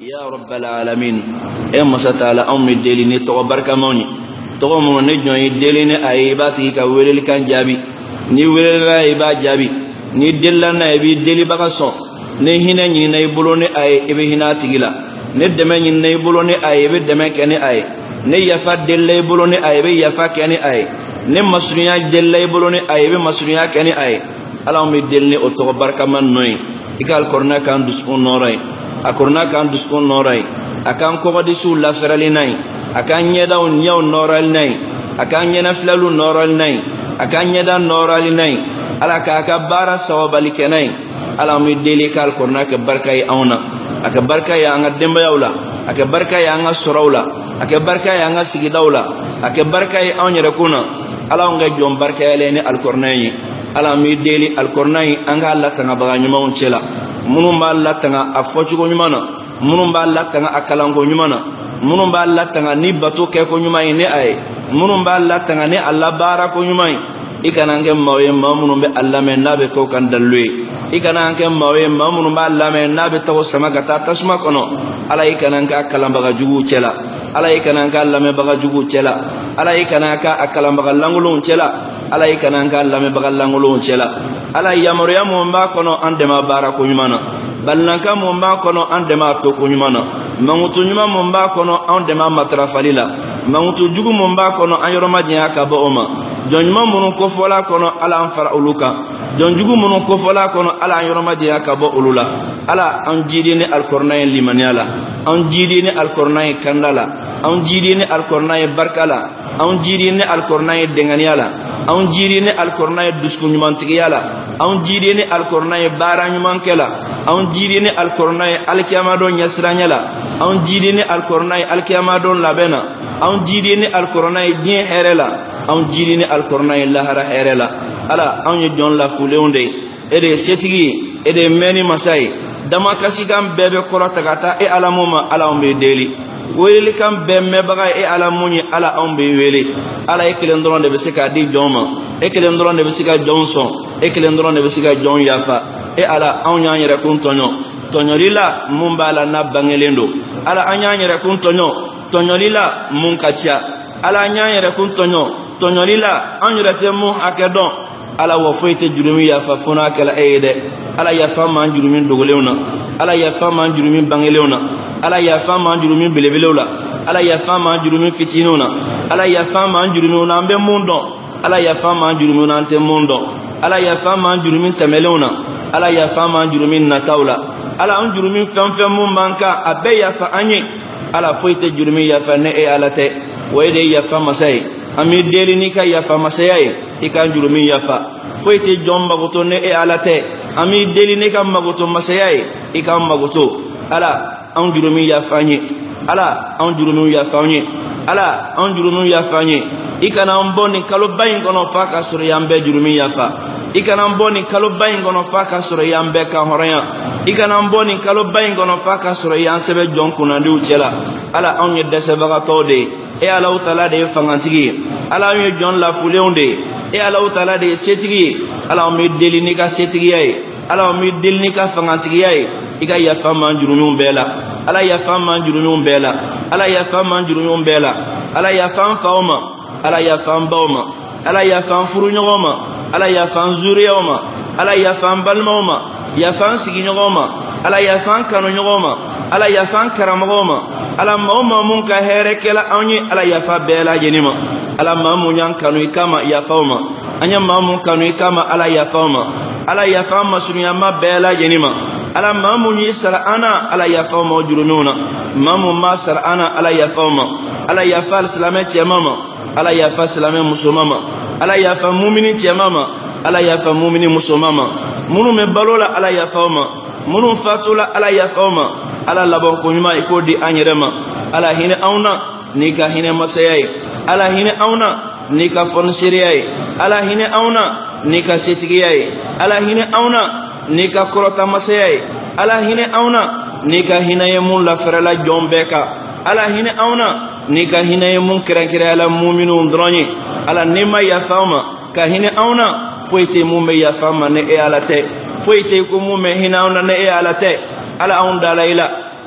يا رب العالمين إما ستعالى أمي ديليني تغبرك موني تغمو نجو يديليني أيباتي كويل كان جابي ني ويل أيبا جابي ني دلنا يبي ديلي بغسو ني هنا ني نيبولوني أي إبي هنا تيلا ني دمي نيبولوني أي إبي دمي كني أي ني يفا دلي بولوني أي إبي يفا كني أي ني مسريا دلي بولوني أي إبي مسريا كني أي على أمي ديليني أتغبرك من نوي إكال كورنا كان دسكون نوري akorna kan duskon noray akan ko gadi sul la ferali nay akan yedaw nyaw noral nay akan yena flalu noral nay akan yeda noral nay ala ka bara sawabali kenay ala mi deli kal korna ke barkay awna aka barkay anga demba yawla aka barkay anga sorawla aka barkay anga sigidawla aka barkay awnyere kuna ala nga jom barkay leni al kornay ala mi deli al kornay anga alla tanga baga nyuma on chela munum ba latanga afochugo nyumana munum ba latanga akalango nyumana munum ba latanga ni bato ke ko nyumay ne ay munum ba latanga ne alla bara ko nyumay ikanange mawe mamunum be alla men nabe ko kan dalwe ikanange mawe mamunum ba alla men nabe tawo sama gata tasma kono ala ikanange akalamba ga jugu chela ala ikanange alla me baga jugu chela ala ikanange akalamba ga langulun chela ala ikanange alla me baga langulun chela ala yamoria mumba kono andema bara ko nyumana ballanka mumba kono andema to ko nyumana mangutu nyuma mumba kono andema matrafalila mangutu jugu mumba kono ayoroma jiya ka bo oma jonjuma munu ko fola kono ala anfara uluka jonjugu munu ko fola kono ala ayoroma jiya ka bo ulula ala anjidini alkornayn limaniala anjidini alkornayn kandala anjidini alkornayn barkala anjidini alkornayn denganiala anjidini alkornayn duskunyumantigiyala an jidini alkornaye bara nyuman kela an jidini alkornaye alkiyama don yasranyala an jidini alkornaye alkiyama don labena an jidini alkornaye din herela an jidini alkornaye lahara herela ala an yon la fuleunde ede setigi ede meni masai dama kasigam bebe korata gata e alamuma ala on be deli weli kam bemme baga e alamuni ala on be weli ala ekelendron de be seka di joma ekelendron de be seka johnson ekelendron de be seka john yafa e ala anya nyere kun tonyorila mumbala na bangelendo ala anya nyere kun tonyorila mun kacha ala anya nyere kun tonyorila anyere te mu akedon ala wo foite jurumi yafa fona kala ede ala yafa man jurumi dogolewna ala yafa man jurumi bangelewna ala yafa man jurumi belebelewla ala yafa man jurumi fitinuna ala yafa man jurumi unambe mundo ala yafa man jurumi unante mundo ala yafa man jurumi tamelewna ala yafa man jurumi natawla ala an jurumi fanfe mun banka abe yafa anye ala foite jurumi yafa ne e alate wayde yafa masai ami deli ni ka yafa masai ikan jurumi yafa foite jomba goto ne e alate ami deli ni ka magoto masai ikan magoto ala an jurumi yafanye ala an jurumi yafanye ala an jurumi yafanye ikana mboni kalo bayin kono faka suru yambe jurumi yafa ikana mboni kalo bayin kono faka suru yambe ka horaya ikana mboni kalo bayin kono faka suru yansebe jonkuna ndi uchela ala an yedese baga tode e ala utala de fangantigi ala an jon la fuleunde e ala utala de setigi ala mi deli ni ka setigi ay ala mi deli ni ka fangantigi ay ika yafa man jurumum bela ala yafa man jurumum bela ala yafa man jurumum bela ala yafa fauma ala yafa bauma ala yafa furunyoma ala yafa zuriyoma ala yafa balmoma yafa siginyoma ala yafa kanonyoma ala yafa karamogoma ala mauma mun ka herekela anye ala yafa bela jenima ala mamu nyan kanu kama yafauma anya mamu kanu kama ala yafauma ala yafa masunyama bela jenima ala mamu ni sarana ala yafama jurumuna mamu ma sarana ala yafama ala yafal salamet ya mama ala yafa salamet musumama ala yafa mu'minin ya mama ala yafa mu'minin musumama munu me balola ala yafama munu fatula ala yafama ala labon ko nyuma ikodi anyerema ala hine auna nika hine masayai ala hine auna nika fonsiriyai ala hine auna nika sitigiyai ala hine auna nika korota masayai ala hine auna nika hinaye mun la ferala jombeka ala hine auna nika hinaye mun kirankira ala mu'minun droni ala nima yafama ka hine auna foite mume yafama ne e alate foite ko mume hina auna ne e alate ala aun dalaila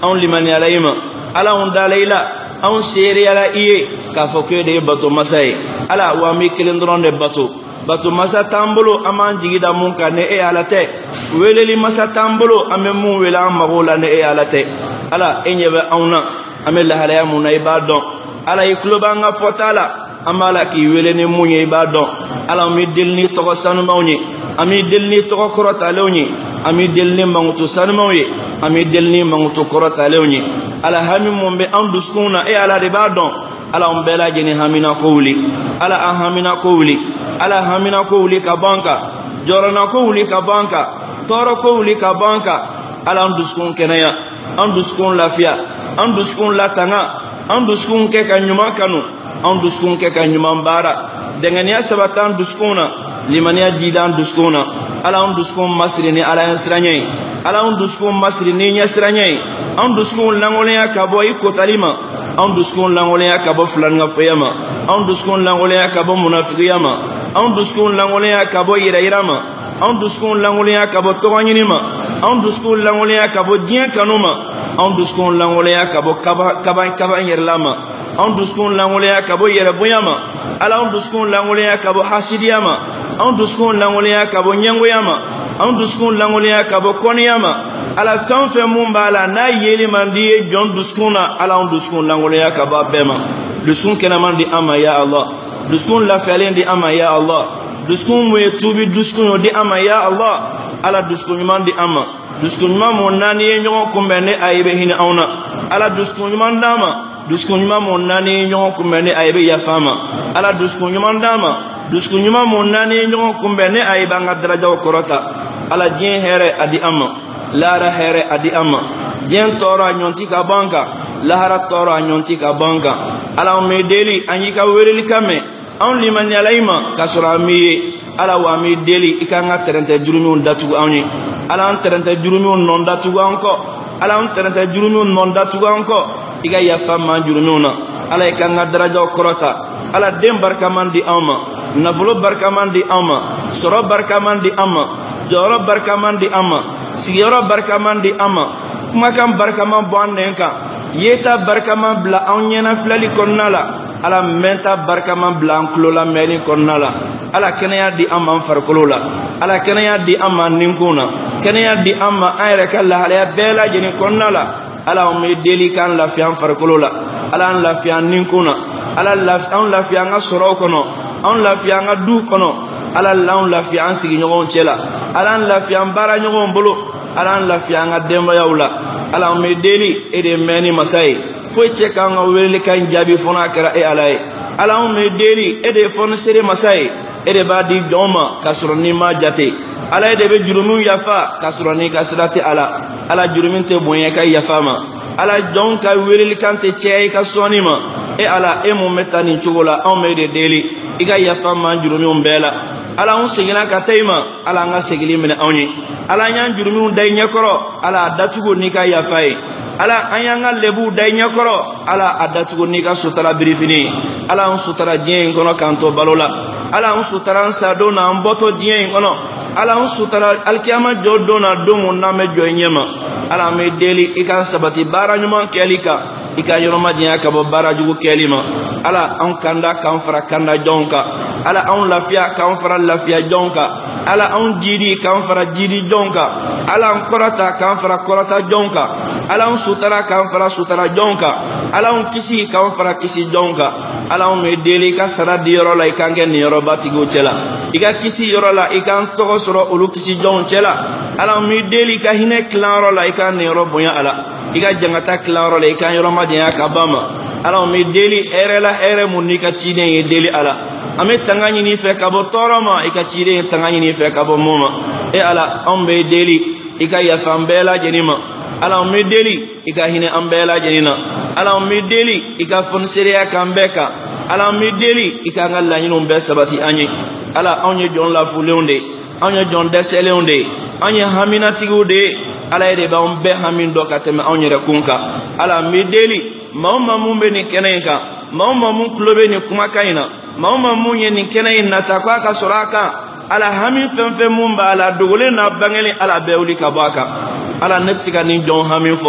an limani alayma ala on dalayla an seri ala iye ka fo ke de bato masay ala wa mi kelendron de bato masa tambolo aman jigida mun ka ne e ala te weleli masa tambolo ame mun wela magola ne e ala te ala enyebe auna ame la halaya mun ibadon ala ikloba nga fotala amala ki weleni mun ibadon ala mi delni to sanu mawni ami delni to korota lewni ami delni mangutu sanu mawye ami delni mangutu korota lewni ala hami mun be anduskuna e ala ibadon ala on bela jeni hamina qawli ala hamina qawli ala hamina qawli ka banka jorana qawli ka banka toro qawli ka banka ala anduskun kenaya anduskun lafia anduskun latanga anduskun ke kanyuma kanu anduskun ke kanyuma bara dengania sabatan duskuna limania jidan duskuna ala anduskun masrini ala yansranyai ala anduskun masrini nyasranyai anduskun langolia ka boy kotalima anduskun langolia ka bo fulan ngafiyama anduskun langolia ka bo munafiqiyama anduskun langolia ka bo yirayirama anduskun langolia ka bo tawanyinima anduskun langolia ka bo dien kanuma anduskun langolia ka bo kaba yerlama anduskun langolia ka bo yerebuyama ala anduskun langolia ka bo hasidiyama anduskun langolia ka bo nyangoyama anduskun langolia ka bo koniyama ala tanfe mumbala na yeli mandi jon duskuna ala duskun langolia ka ba bema duskun kenaman di ama ya Allah duskun la falen di ama ya Allah duskun mu tubi duskun di ama ya Allah ala duskun man di ama duskun ma mon nani nyon kumbene aybe hina auna ala duskun man dama duskun ma mon nani nyon kumbene aybe ya fama ala duskun man dama duskun ma mon nani nyon kumbene ayba ngadra korota ala jin here adi ama lara here adi ama jen toro anyonti ka banka lahara toro anyonti ka banka ala me deli anyika wereli kame on liman yalaima kasura miye ala wa me deli ikanga terente jurumi on datu awni ala on terente jurumi on non datu anko ala on terente jurumi on non datu anko iga ya fama jurumi ona ala ikanga daraja korota ala dem barkamandi ama nabulo barkamandi ama soro barkamandi ama joro barkamandi ama sigiyoro barkaman di ama kumakan barkaman bondenka yeta barkaman bla onyena flali konnala ala menta barkaman bla klola meli konnala ala kenaya di ama farkolola ala kenaya di ama ninkuna kenaya di ama ayre kala ala bela jeni konnala ala ummi deli kan la fian farkolola ala la fian ninkuna ala la fian nga soro kono on la fian nga du kono ala la fian sigi nyogon chela ala la fian bara nyogon bolo ala la fian nga demba yawla ala me deli e de meni masai fo che kan nga wele kan jabi fona kara e alai ala me deli e de fon sere masai e de badi joma kasroni ma jate ala e de be jurumu yafa kasroni kasrati ala jurumin te bonya kay yafama ala jonka wele kan te che ka sonima e ala e mo metani chugola on me de deli iga yafama jurumi umbela ala un segina ka tema ala nga segili mena awni ala nyan jurumi day nyakoro ala datugo nika yafai ala anyanga lebu day nyakoro ala adatugo nika sutara birifini ala un sutara jien kono kanto balola ala un sutara sado na mboto jien kono ala un sutara alkiyama jodo na domo na me joyema ala me deli ikan sabati bara nyuma kelika ika yoroma diya ka bo bara jugu kelima ala an kanda kan fara kanda jonka ala an lafiya kan fara lafiya jonka ala an jidi kan fara jidi jonka ala an korata kan fara korata jonka ala an sutara kan fara sutara jonka ala an kisi kan fara kisi jonka ala an me deli ka sara di yoro la ikan gen yoro batigo chela ika kisi yoro la ikan togo soro ulu kisi jon chela ala an me deli ka hine klaro la ikan yoro bonya ala iga jangata klaro le kan yoro madiya kabama ala me deli ere la ere munika chine ye deli ala ame tangani ni fe kabo toroma ika chire tangani ni fe kabo moma e ala ambe deli ika ya fambela jenima ala me deli ika hine ambela jenina ala me deli ika fonsere ya kambeka ala me deli ika ngalla nyino mbe sabati anyi ala onye jon la fuleonde onye jon deseleonde onye hamina tigude ala ede ba on be hamin do kateme onyere kunka ala medeli mauma mumbe ni kenenka mauma mun klobe ni kuma kaina mauma munye ni kenain natakwa ka soraka ala hamin femfe mumba ala dogole na bangeli ala bewli kabaka ala netsika ni jon hamin fo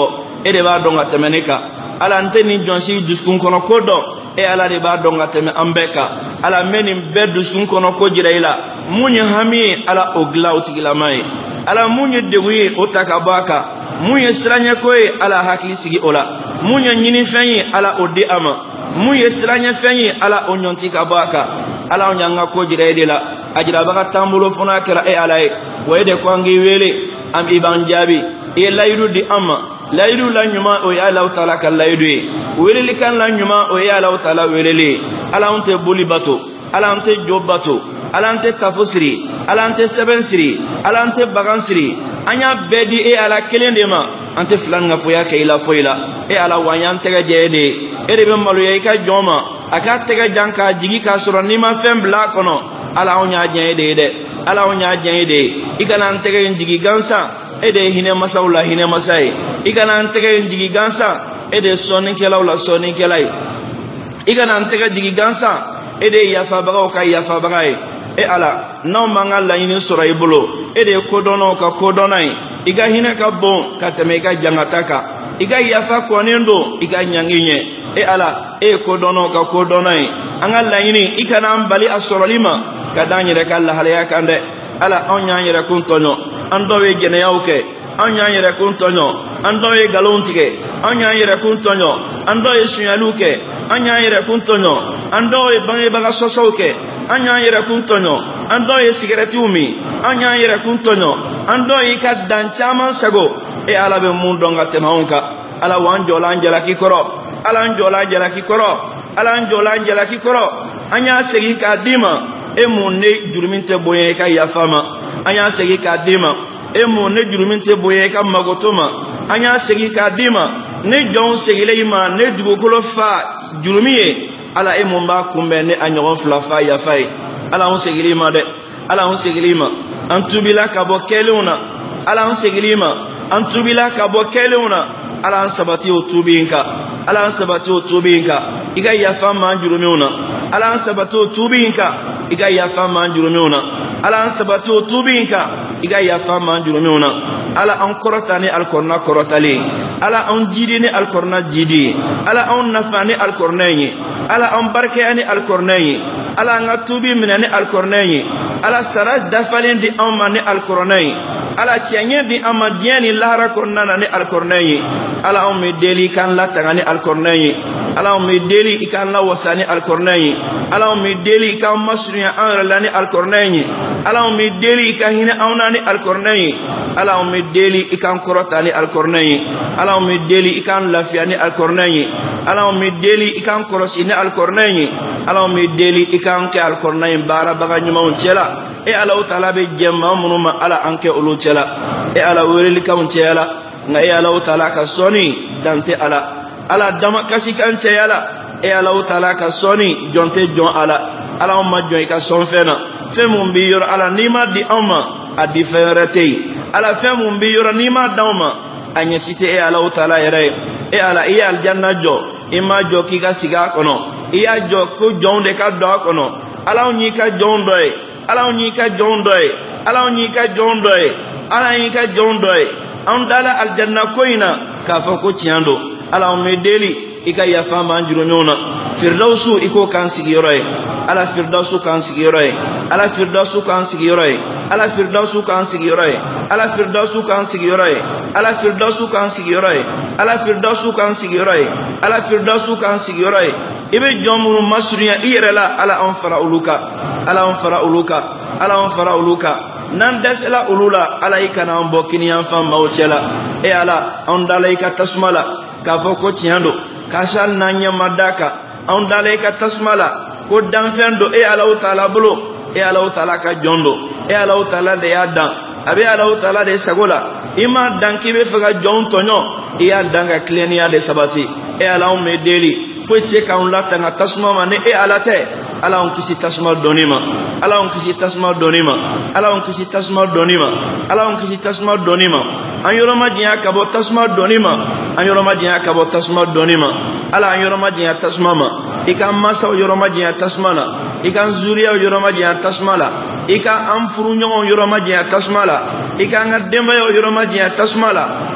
de b'a dɔn ka tɛmɛ ne kan ala n tɛ nin jɔnsi dusukun kɔnɔ ko dɔn ala de b'a dɔn ka tɛmɛ an bɛɛ kan ala n bɛ nin bɛɛ dusukun kɔnɔ ko jira i la mun ye hami ye ala o dilan o tigilama ye ala mun ye degun ye o ta ka bɔ a kan mun ye siranɲɛko ye ala hakili sigi o la mun ye ɲinifɛn ye ala o di a ma mun ye siranɲɛfɛn ye ala o ɲɔnti ka bɔ a kan ala an y'an ka ko jira e de la a jirabaga t'an bolo fo n'a kɛra e ala ye wa e de ko an k'i wele an i b'an jaabi i ye layidu di an ma layidu la ɲuman o ye Alahu Taala ka layidu ye welelikan la ɲuman o ye Alahu Taala weleli ye ala an tɛ boli bato ala an tɛ jo bato ala an tɛ tafo siri ala an tɛ sɛbɛn siri ala an tɛ bagan siri an y'a bɛɛ di e ala kelen de ma an tɛ filan ka foya kɛ i la foyi la e ala wa an y'an tɛgɛ jɛ e de ye e de bɛ maloya i ka jɔn ma a k'a tɛgɛ jan k'a jigi k'a sɔrɔ n'i ma fɛn bila a kɔnɔ ala anw y'a diya e de ye dɛ ala anw y'a diya e de ye i kana an tɛgɛ in jigi gansan e de ye hinɛ masaw la hinɛ masa ye i kana an tɛgɛ in jigi gansan e de ye sɔnnikɛlaw la sɔnnikɛla ye i kana an tɛgɛ jigi gansan e de ye yafabagaw ka yafabaga ye e ala n'anw m'an ka laɲini sɔrɔ i bolo e de ye kodɔnnaw ka kodɔnna ye i ka hinɛ ka bon ka tɛmɛ i ka jangata kan i ka yafa kɔnnen don i ka ɲangi ɲɛ e ala e ye kodɔnnaw ka kodɔnna ye an ka laɲini i kana an bali a sɔrɔli ma ka da an yɛrɛ ka lahalaya kan dɛ ala anw y'an yɛrɛkun tɔɲɔ an dɔw ye jɛnɛyaw kɛ anw y'an yɛrɛkun tɔɲɔ an dɔw ye nkalonw tigɛ anw y'an yɛrɛkun tɔɲɔ an dɔw ye suɲɛliw kɛ an y'an yɛrɛkun tɔɲɔ an dɔw ye bangebaga sɔsɔw kɛ an y'an yɛrɛkun tɔɲɔ an dɔw ye sigɛrɛtiw min an y'an yɛrɛkun tɔɲɔ an dɔw y'i ka dan caman sago e ala bɛ mun dɔn ka tɛmɛ anw kan ala w'an jɔla an jalaki kɔrɔ ala an jɔla an jalaki kɔrɔ ala an jɔla an jalaki kɔrɔ an y'a segin k'a d'i ma e mun ne jurumin tɛ bonya i ka yafa ma an y'a segin k'a d'i ma e mun ne jurumin tɛ bonya i ka magoto ma an y'a segin k'a d'i ma ne jɔnw segilen i ma ne dugukolo fa jurumi ye ala e mun b'a kunbɛn ne a ɲɔgɔn fila fa yafa ye ala an segin i ma dɛ ala an segin i ma an tubila ka bɔ kɛlenw na ala an segin i ma an tubila ka bɔ kɛlenw na ala an sabati o tubi in kan ala an sabati o tubi in kan i ka yafa man jurumiw na ala an sabati o tubi in kan i ka yafa man jurumiw na ala an sabati o tubi in kan i ka yafa man jurumiw na ala an kɔrɔta ni alikɔrɔna kɔrɔtali ala an jidi ni alikɔrɔna jidi ala an nafa ni alikɔrɔna ye ala an barikaya ni alikɔrɔna ye ala an ka tubi minɛ ni alikɔrɔna ye ala sara dafalen di an ma ni alikɔrɔna ye ala tiɲɛ di an ma diɲɛ ni lahara kɔnɔna na ni alikɔrɔna ye ala an bɛ deli k'an latanga ni alikɔrɔna ye ala an bɛ deli i k'an lawasa ni alikɔrɔna ye ala an bɛ deli i k'an masurunya an yɛrɛ la ni alikɔrɔna ye ala an bɛ deli i ka hinɛ an na ni alikɔrɔna ye ala an bɛ deli i k'an kɔrɔta ni alikɔrɔna ye ala an bɛ deli i k'an lafiya ni alikɔrɔna ye ala an bɛ deli i k'an kɔlɔsi ni alikɔrɔna ye ala an bɛ deli i k'an kɛ alikɔrɔna ye baarabaga ɲumanw cɛ la e Alahu Taala bɛ jɛ maa minnu ma ala an kɛ olu cɛ la e ala welelikanw cɛya la nka e Alahu Taala ka sɔnni dan tɛ a la ala damakasikan cɛya la e Alahu Taala ka sɔnni jɔn tɛ jɔn a la ala anw ma jɔn i ka sɔn fɛn na fɛn mun b'i yɔrɔ ala n'i ma di anw ma a di fɛn wɛrɛ tɛ yen ala fɛn mun b'i yɔrɔ n'i ma d'anw ma a ɲɛci tɛ e Alahu Taala yɛrɛ ye e ala i ye alijanna jɔ i ma jɔ k'i ka sigi a kɔnɔ i y'a jɔ ko jɔnw de ka don a kɔnɔ ala anw y'i ka jɔnw dɔ ye ala anw y'i ka jɔnw dɔ ye ala anw y'i ka jɔnw dɔ ye ala y'i ka jɔnw dɔ ye anw dala alijanna ko in na k'a fɔ ko tiɲɛ don ala anw bɛ deli i ka yafa b'an jurumiw na firdawusu i k'o k'an sigiyɔrɔ ye ala firdawusu k'an sigiyɔrɔ ye ala firdawusu k'an sigiyɔrɔ ye ala firdawusu k'an sigiyɔrɔ ye ala firdawusu k'an sigiyɔrɔ ye ala firdawusu k'an sigiyɔrɔ ye ala firdawusu k'an sigiyɔrɔ ye ala firdawusu k'an sigiyɔrɔ ye i bɛ jɔn minnu masurunya i yɛrɛ la ala an fara olu kan ala an fara olu kan ala an fara olu kan n'an dɛsɛla olu la ala i kana an bɔ kiniyanfan maaw cɛ la e ala an dala i ka tasuma la k'a fɔ ko tiɲɛ don k'a sɔrɔ hali n'an ɲɛ ma d'a kan an dala i ka tasuma la ko danfɛn don e Alahu Taala bolo e Alahu Taala ka jɔn don e Alahu Taala de y'a dan a bɛ Alahu Taala de sago la i m'a dan k'i bɛ fɛ ka jɔnw tɔɲɔ i y'a dan ka tilennenya de sabati e ala anw bɛ deli foyi tɛ se k'anw latanga tasuma ma ni e ala tɛ ala anw kisi tasuma dɔnni ma ala anw kisi tasuma dɔnni ma ala anw kisi tasuma dɔnni ma ala anw kisi tasuma dɔnni ma an yɔrɔ ma janya ka bɔ tasuma dɔnni ma an yɔrɔ ma janya ka bɔ tasuma dɔnni ma ala an yɔrɔ ma janya tasuma ma i ka masaw yɔrɔ ma janya tasuma la i ka zuriyaw yɔrɔ ma janya tasuma la i ka an furuɲɔgɔnw yɔrɔ ma janya tasuma la i ka an ka denbayaw yɔrɔ ma janya tasuma la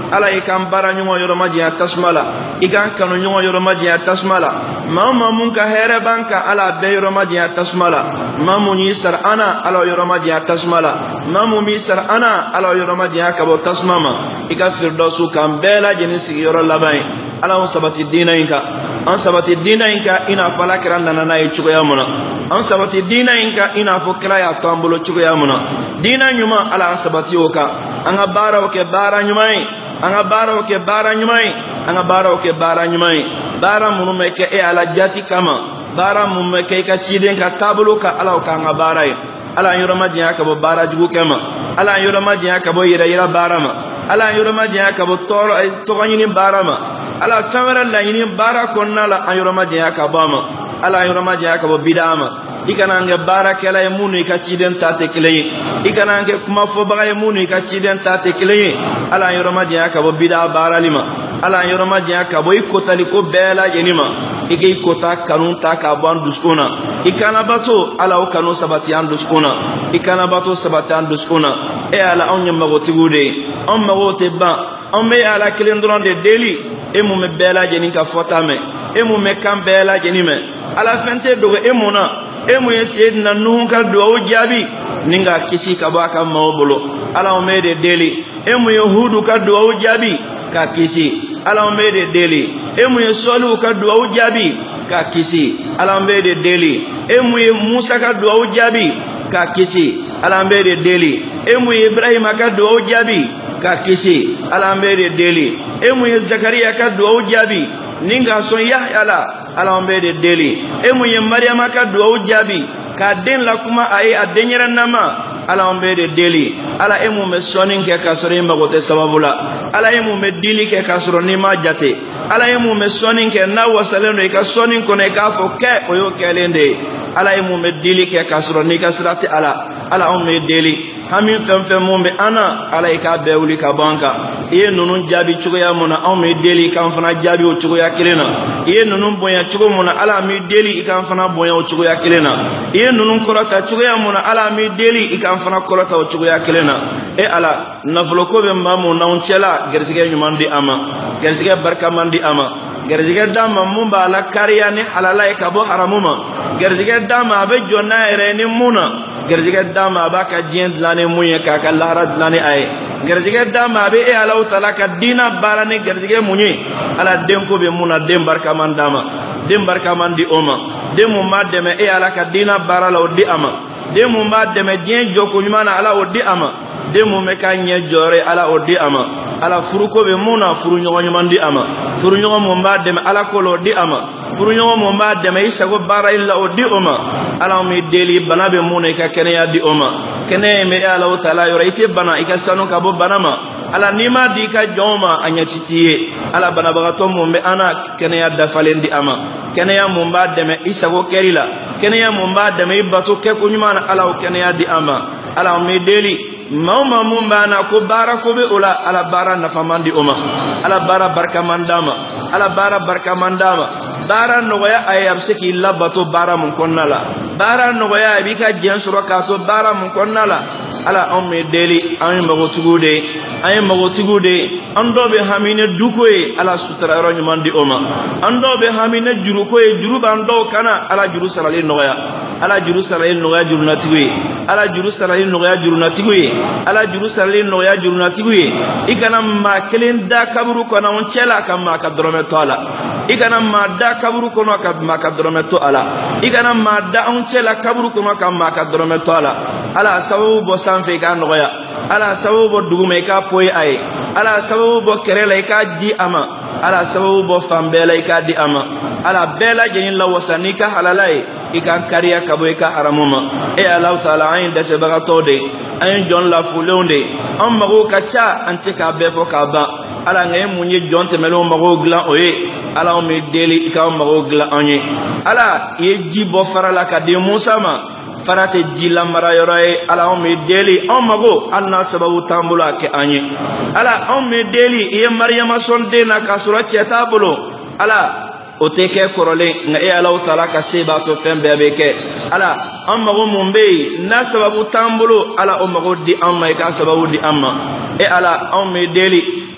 ala ikan bara nyugo yoroma jiya tasmala ikan kanu nyugo yoroma jiya tasmala mama mun ka here banka ala be yoroma jiya tasmala mamu ni sar ana ala yoroma jiya tasmala mamu mi sar ana ala yoroma jiya kabo tasmama ika firdausu kan bela jeni sigi yoro labai ala on sabati dina inka an sabati dina inka ina fala kiranda na nayi chugo ya muna an sabati dina inka ina fo kira ya tambulo chugo ya muna dina nyuma ala sabati oka anga bara oke bara nyumai anga bara oke bara nyumai anga bara oke bara nyumai bara munu meke e ala jati kama bara munu meke ka chiden ka tabulo ka ala ka anga bara ala yoroma jiya ka bo bara jugu kama ala yoroma jiya ka bo yira barama ala yoroma jiya ka bo toro ay togonyini barama ala tamara la yini bara konna la ayurama jiya ka bama ala ayurama jiya ka bo bidama ikanange bara kala e munu ka ciden tate kileye ikanange kuma fo baga e munu ka ciden tate kileye ala ayurama jiya ka bo bida bara lima ala ayurama jiya ka bo ikotali ko bela yenima ike ikota kanun ta ka ban duskuna ikana bato ala o kanu sabati an duskuna ikana bato sabati an duskuna e ala onye magoti gude on magote ba on me ala kilendron de deli emu me bela jeni ka fotame emu me kan bela jeni me ala fente dogo emuna emu ye sayyidina nuhu ka duwa jabi ninga kisi ka baka mawbolo ala o me de deli emu ye hudu ka duwa jabi ka kisi ala o me de deli emu ye solu ka duwa jabi ka kisi ala o me de deli emu ye musa ka duwa jabi ka kisi ala o me de deli emu ye ibrahima ka duwa jabi ka kisi ala o me de deli emu ye Zakariya ka duwa jabi ninga son Yahya ala on be de deli emu ye Maryama ka duwa jabi ka den la kuma ay adenyera nama ala on be de deli ala emu me sonin ke ka sore magote sababula ala emu me dili ke ka soro ni ma jate ala emu me sonin ke na wasaleno ka sonin ko ne ka fo ke o yo kelende ala emu me dili ke ka soro ni ka sirati ala on me deli hamin fɛn mun bɛ ana ala i k'a bɛɛ wuli ka bɔ an kan i ye ninnu jaabi cogoya mun na anw bɛ deli k'an fana jaabi o cogoya kelen na i ye ninnu bonya cogo mun na ala mi deli i k'an fana bonya o cogoya kelen na i ye ninnu kɔrɔta cogoya mun na ala mi deli i k'an fana kɔrɔta o cogoya kelen na e ala nafoloko bɛ maa mun n'anw cɛla garisɛgɛ ɲuman di a ma garisɛgɛ barikaman di a ma garisɛgɛ d'a ma mun b'a la kariya ni halala ye ka bɔ haramu ma garisɛgɛ d'a ma a bɛ jɔ n'a yɛrɛ ni mun na garisɛgɛ d'a ma a b'a ka diɲɛ dilan ni mun ye k'a ka lahara dilan ni a ye garisɛgɛ d'a ma a bɛ e Alahu Taala ka diina baara ni garisɛgɛ mun ye ala denko bɛ mun na den barikaman d'a ma den barikaman di o ma den mun b'a dɛmɛ e Ala ka diina baara la o di a ma den mun b'a dɛmɛ diɲɛ jɔko ɲuman na ala o di a ma den mun bɛ k'a ɲɛ jɔyɔrɔ ala o di a ma ala furuko bɛ mun na furu ɲɔgɔn ɲuman di a ma furu ɲɔgɔn mun b'a dɛmɛ ala ko la o di a ma furu ɲɔgɔn mun b'a dɛmɛ i sago baara la o di o ma ala mi deli bana bɛ mun na i ka kɛnɛya di o ma kɛnɛya in bɛ Alahu Taala yɔrɔ i tɛ bana i ka sanu ka bɔ bana ma ala n'i ma di i ka jɔnw ma a ɲɛci t'i ye ala banabagatɔ mun bɛ ana kɛnɛya dafalen di a ma kɛnɛya mun b'a dɛmɛ i sago kɛli la kɛnɛya mun b'a dɛmɛ i bato kɛko ɲuman na ala o kɛnɛya di a ma ala mi deli maa ma mun b'a na ko baara ko bɛ o la ala baara nafaman di o ma ala baara barikaman d'a ma ala baara barikaman d'a ma baara nɔgɔya a ye a bɛ se k'i labato baara mun kɔnɔna la baara nɔgɔya a b'i ka diɲɛ sɔrɔ k'a to baara mun kɔnɔna la ala anw bɛ deli an ye magotigiw de an ye magotigiw de an dɔw bɛ hami ni duko ye ala sutura yɔrɔ ɲuman di o ma an dɔw bɛ hami ni juruko ye juru b'an dɔw kana ala juru sarali nɔgɔya ala juru sarali nɔgɔya jurunatigiw ye ala juru sarali nɔgɔya jurunatigiw ye ala juru sarali nɔgɔya jurunatigiw ye i kana maa kelen da kaburu kɔnɔ anw cɛ la ka maa ka dɔrɔmɛ to a la i kana maa da kaburu kɔnɔ ka maa ka dɔrɔmɛ to a la i kana maa da anw cɛ la kaburu kɔnɔ ka maa ka dɔrɔmɛ to a la ala sababu bɔ sanfɛ i k'a nɔgɔya ala sababu bɔ duguma i k'a poyi a ye ala sababu bɔ kɛrɛ la i k'a di a ma ala sababu bɔ fan bɛɛ la i k'a di a ma ala bɛɛ lajɛlen lawasa n'i ka halala ye i k'an kariya ka bɔ i ka haramu ma e Alahu Taala an ye dɛsɛbagatɔw de an ye jɔn lafulenw de an mago ka ca an tɛ k'a bɛɛ fɔ k'a ban ala nka ye mun ye jɔn tɛmɛlenw mago dilan o ye ala anw bɛ deli i k'aw mago dilan an ye ala i ye ji bɔ fara la ka di Musa ma fara tɛ ji lamara yɔrɔ ye ala anw bɛ deli anw mago hali n'a sababu t'an bolo a kɛ an ye ala anw bɛ deli i ye Mariyama sɔn den na k'a sɔrɔ cɛ t'a bolo ala o tɛ kɛ kɔrɔlen nka e Alahu Taala ka se b'a to fɛn bɛɛ bɛ kɛ ala an mago mun bɛ yen n'a sababu t'an bolo ala o mago di an ma i k'a sababu di an ma e ala anw bɛ deli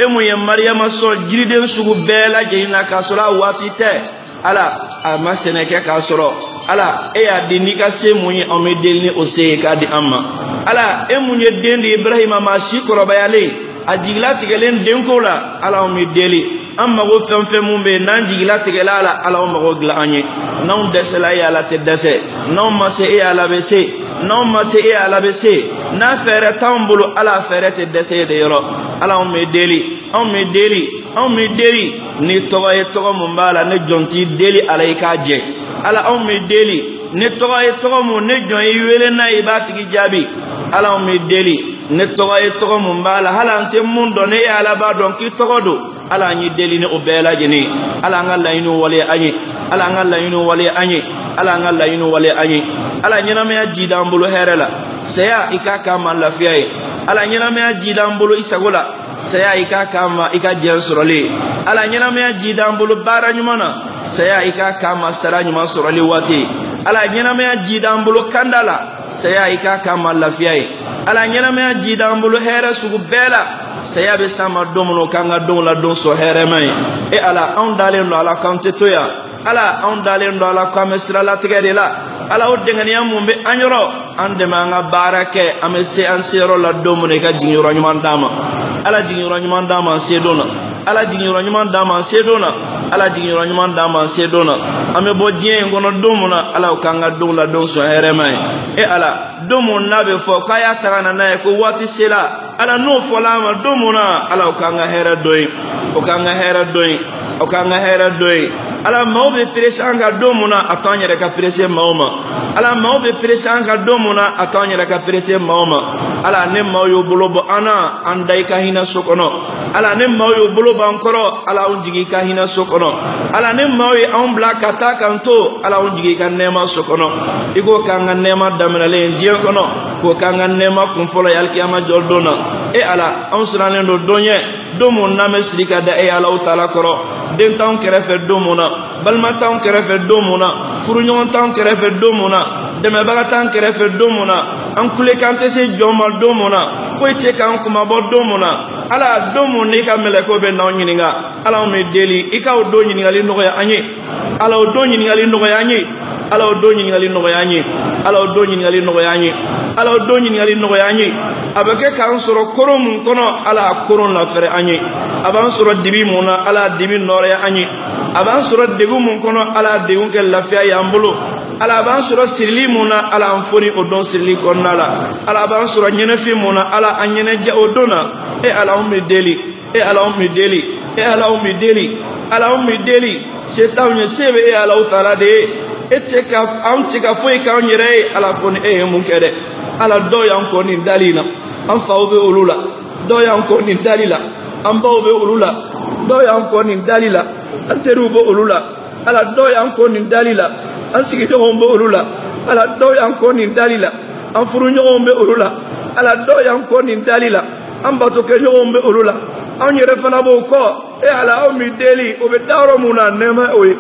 emu ye Maryama so jiriden sugu bela jenina ka sura wati te ala ama seneke ka soro ala e ya dini ka se munye o me delni o se ka di amma ala emu ye dendi Ibrahima ma shikoro bayale ajigla tigelen denkola ala o me deli amma go fem mumbe nan jigla tigela ala o mago gla anye non desela ya la te dese non ma se e ala bese non ma se e ala bese na fere tambulu ala fere te dese de yoro ala o me deli ni toga e toga mumbala ne jonti deli ala ikaje ala o me deli ni toga e toga mu ne jon yiwele na ibati jabi ala o me deli ni toga e toga mumbala hala ante mundo ne ala ba don ki togodo ala nyi deli ne obela jeni ala ngalla inu wali anyi ala ngalla inu wali anyi ala ngalla inu wali anyi ala nyina me ajida mbulu herela seya ikaka malafiyai ala nyina me ajida mbulu isagola seya ikaka ma ikajen surali ala nyina me ajida mbulu bara nyumana seya ikaka ma sara nyuma surali wati ala nyina me ajida mbulu kandala seya ikaka malafiyai ala nyina me ajida mbulu here sugu bela saya be sama domuno kanga don la don so here mai e ala on dalen do ala kante toya ala on dalen do ala kamesra la tigere la ala o dengani amumbe anyoro ande manga barake amese ansero la domuno ka jingiro nyuma dama ala jingiro nyuma dama sedona ala jingiro nyuma dama sedona ala jingiro nyuma dama sedona ame bodje ngono domuna ala kanga don la don so here mai e ala domo nabe fo kaya tagana na ko wati sela ala no folama domuna ala kanga hera doy o kanga hera doy o kanga hera doy ala mawbe presanga domuna atanyere ka presse mawma ala mawbe presanga domuna atanyere ka presse mawma ala ne mayo bulobo ana andai ka hina sokono ala ne mayo bulobo ankoro ala unjigi ka hina sokono ala ne mayo on blaka ta kanto ala unjigi ka nema sokono igo kanga nema damale ndiye kono ko kanga nema kumfolo yalkiyama joldona e ala on suralen do donye domo name sirika da e ala utala koro den taw kerefe domuna balma taw kerefe domuna furunyon taw kerefe domuna deme baga taw kerefe domuna an kule kante se joma domuna foite kan kuma bo domuna ala domo ni ka meleko be naw nyininga ala o me deli ikaw do nyininga li no ya anyi ala o do nyininga li no ya anyi ala o do nyininga li no ya anyi ala o do nyininga li no ya anyi ala o do nyininga li no ya anyi abake kan soro korom kono ala koron la fere anyi aban soro dibi muna ala dibi nore ya anyi aban soro degu mun kono ala degu ke lafiya ya mbulu ala aban soro sirli muna ala anfoni odon sirli konnala ala aban soro nyene fi muna ala anyene ja odona e ala ummi deli e ala ummi deli e ala ummi deli ala ummi deli setawnya sebe e ala utala de eteka amtika foi ka nyere ala foni e mun kede ala do yan ko ni dalina am fawbe ulula do yan ko ni dalila am bawbe ulula do yan ko ni dalila anterubo ulula ala do yan ko ni dalila an sigi do hombe ulula ala do yan ko ni dalila an furu nyombe ulula ala do yan ko ni dalila an bato ke nyombe ulula an yere fana bo ko e ala o mi deli o be dawro muna nema o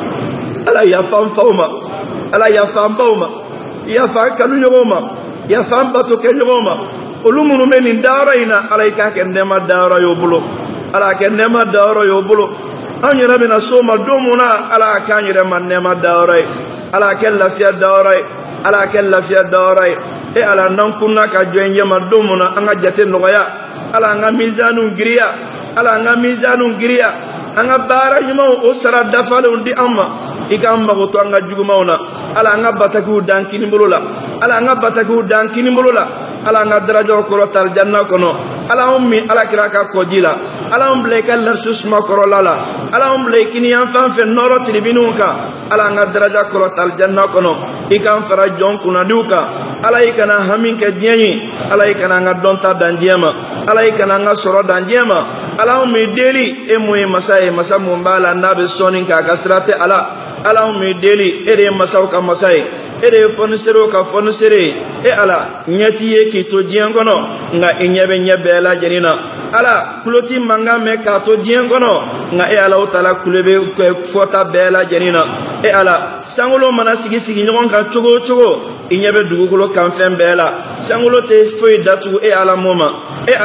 ala ya fam fawma ala ya fam bawma ya fa kanu nyoma ya fam bato ke nyoma ulumunu menin daraina alaika ke nema dara yo bulo ala ke nema dara yo bulo anyira bina soma domuna ala kanyira man nema dara ala ke lafiya dara ala ke lafiya dara e ala nan kunna ka joyenje ma domuna anga jate noya ala nga mizanu giriya ala nga mizanu giriya anga bara nyuma o sara dafalu ndi amma ikamba go to anga jugumawna ala nga bataku dankini bulula ala nga bataku dankini bulula ala nga darajo ko tal janna kono ala ummi ala kiraka ko dila ala umble kal narsusma korolala ala umble kini am fan fe noro tribinuka ala nga daraja ko tal janna kono ikam fara jon kuna duka ala ikana hamin ke jenyi ala ikana nga donta danjema ala ikana nga soro danjema ala ummi deli e moy masaye masamu mbala nabe sonin ka kasrate ala ummi deli ere masauka masaye ere fonisero ka fonisere e ala nyati yeki to jiengono nga inyebe nyebela jenina ala kuloti manga me ka to jiengono nga e ala utala kulebe fota bela jenina e ala sangulo mana sigi nyon ka chogo inyebe dugulo kan fembela sangulo te foi datu e ala moma e ala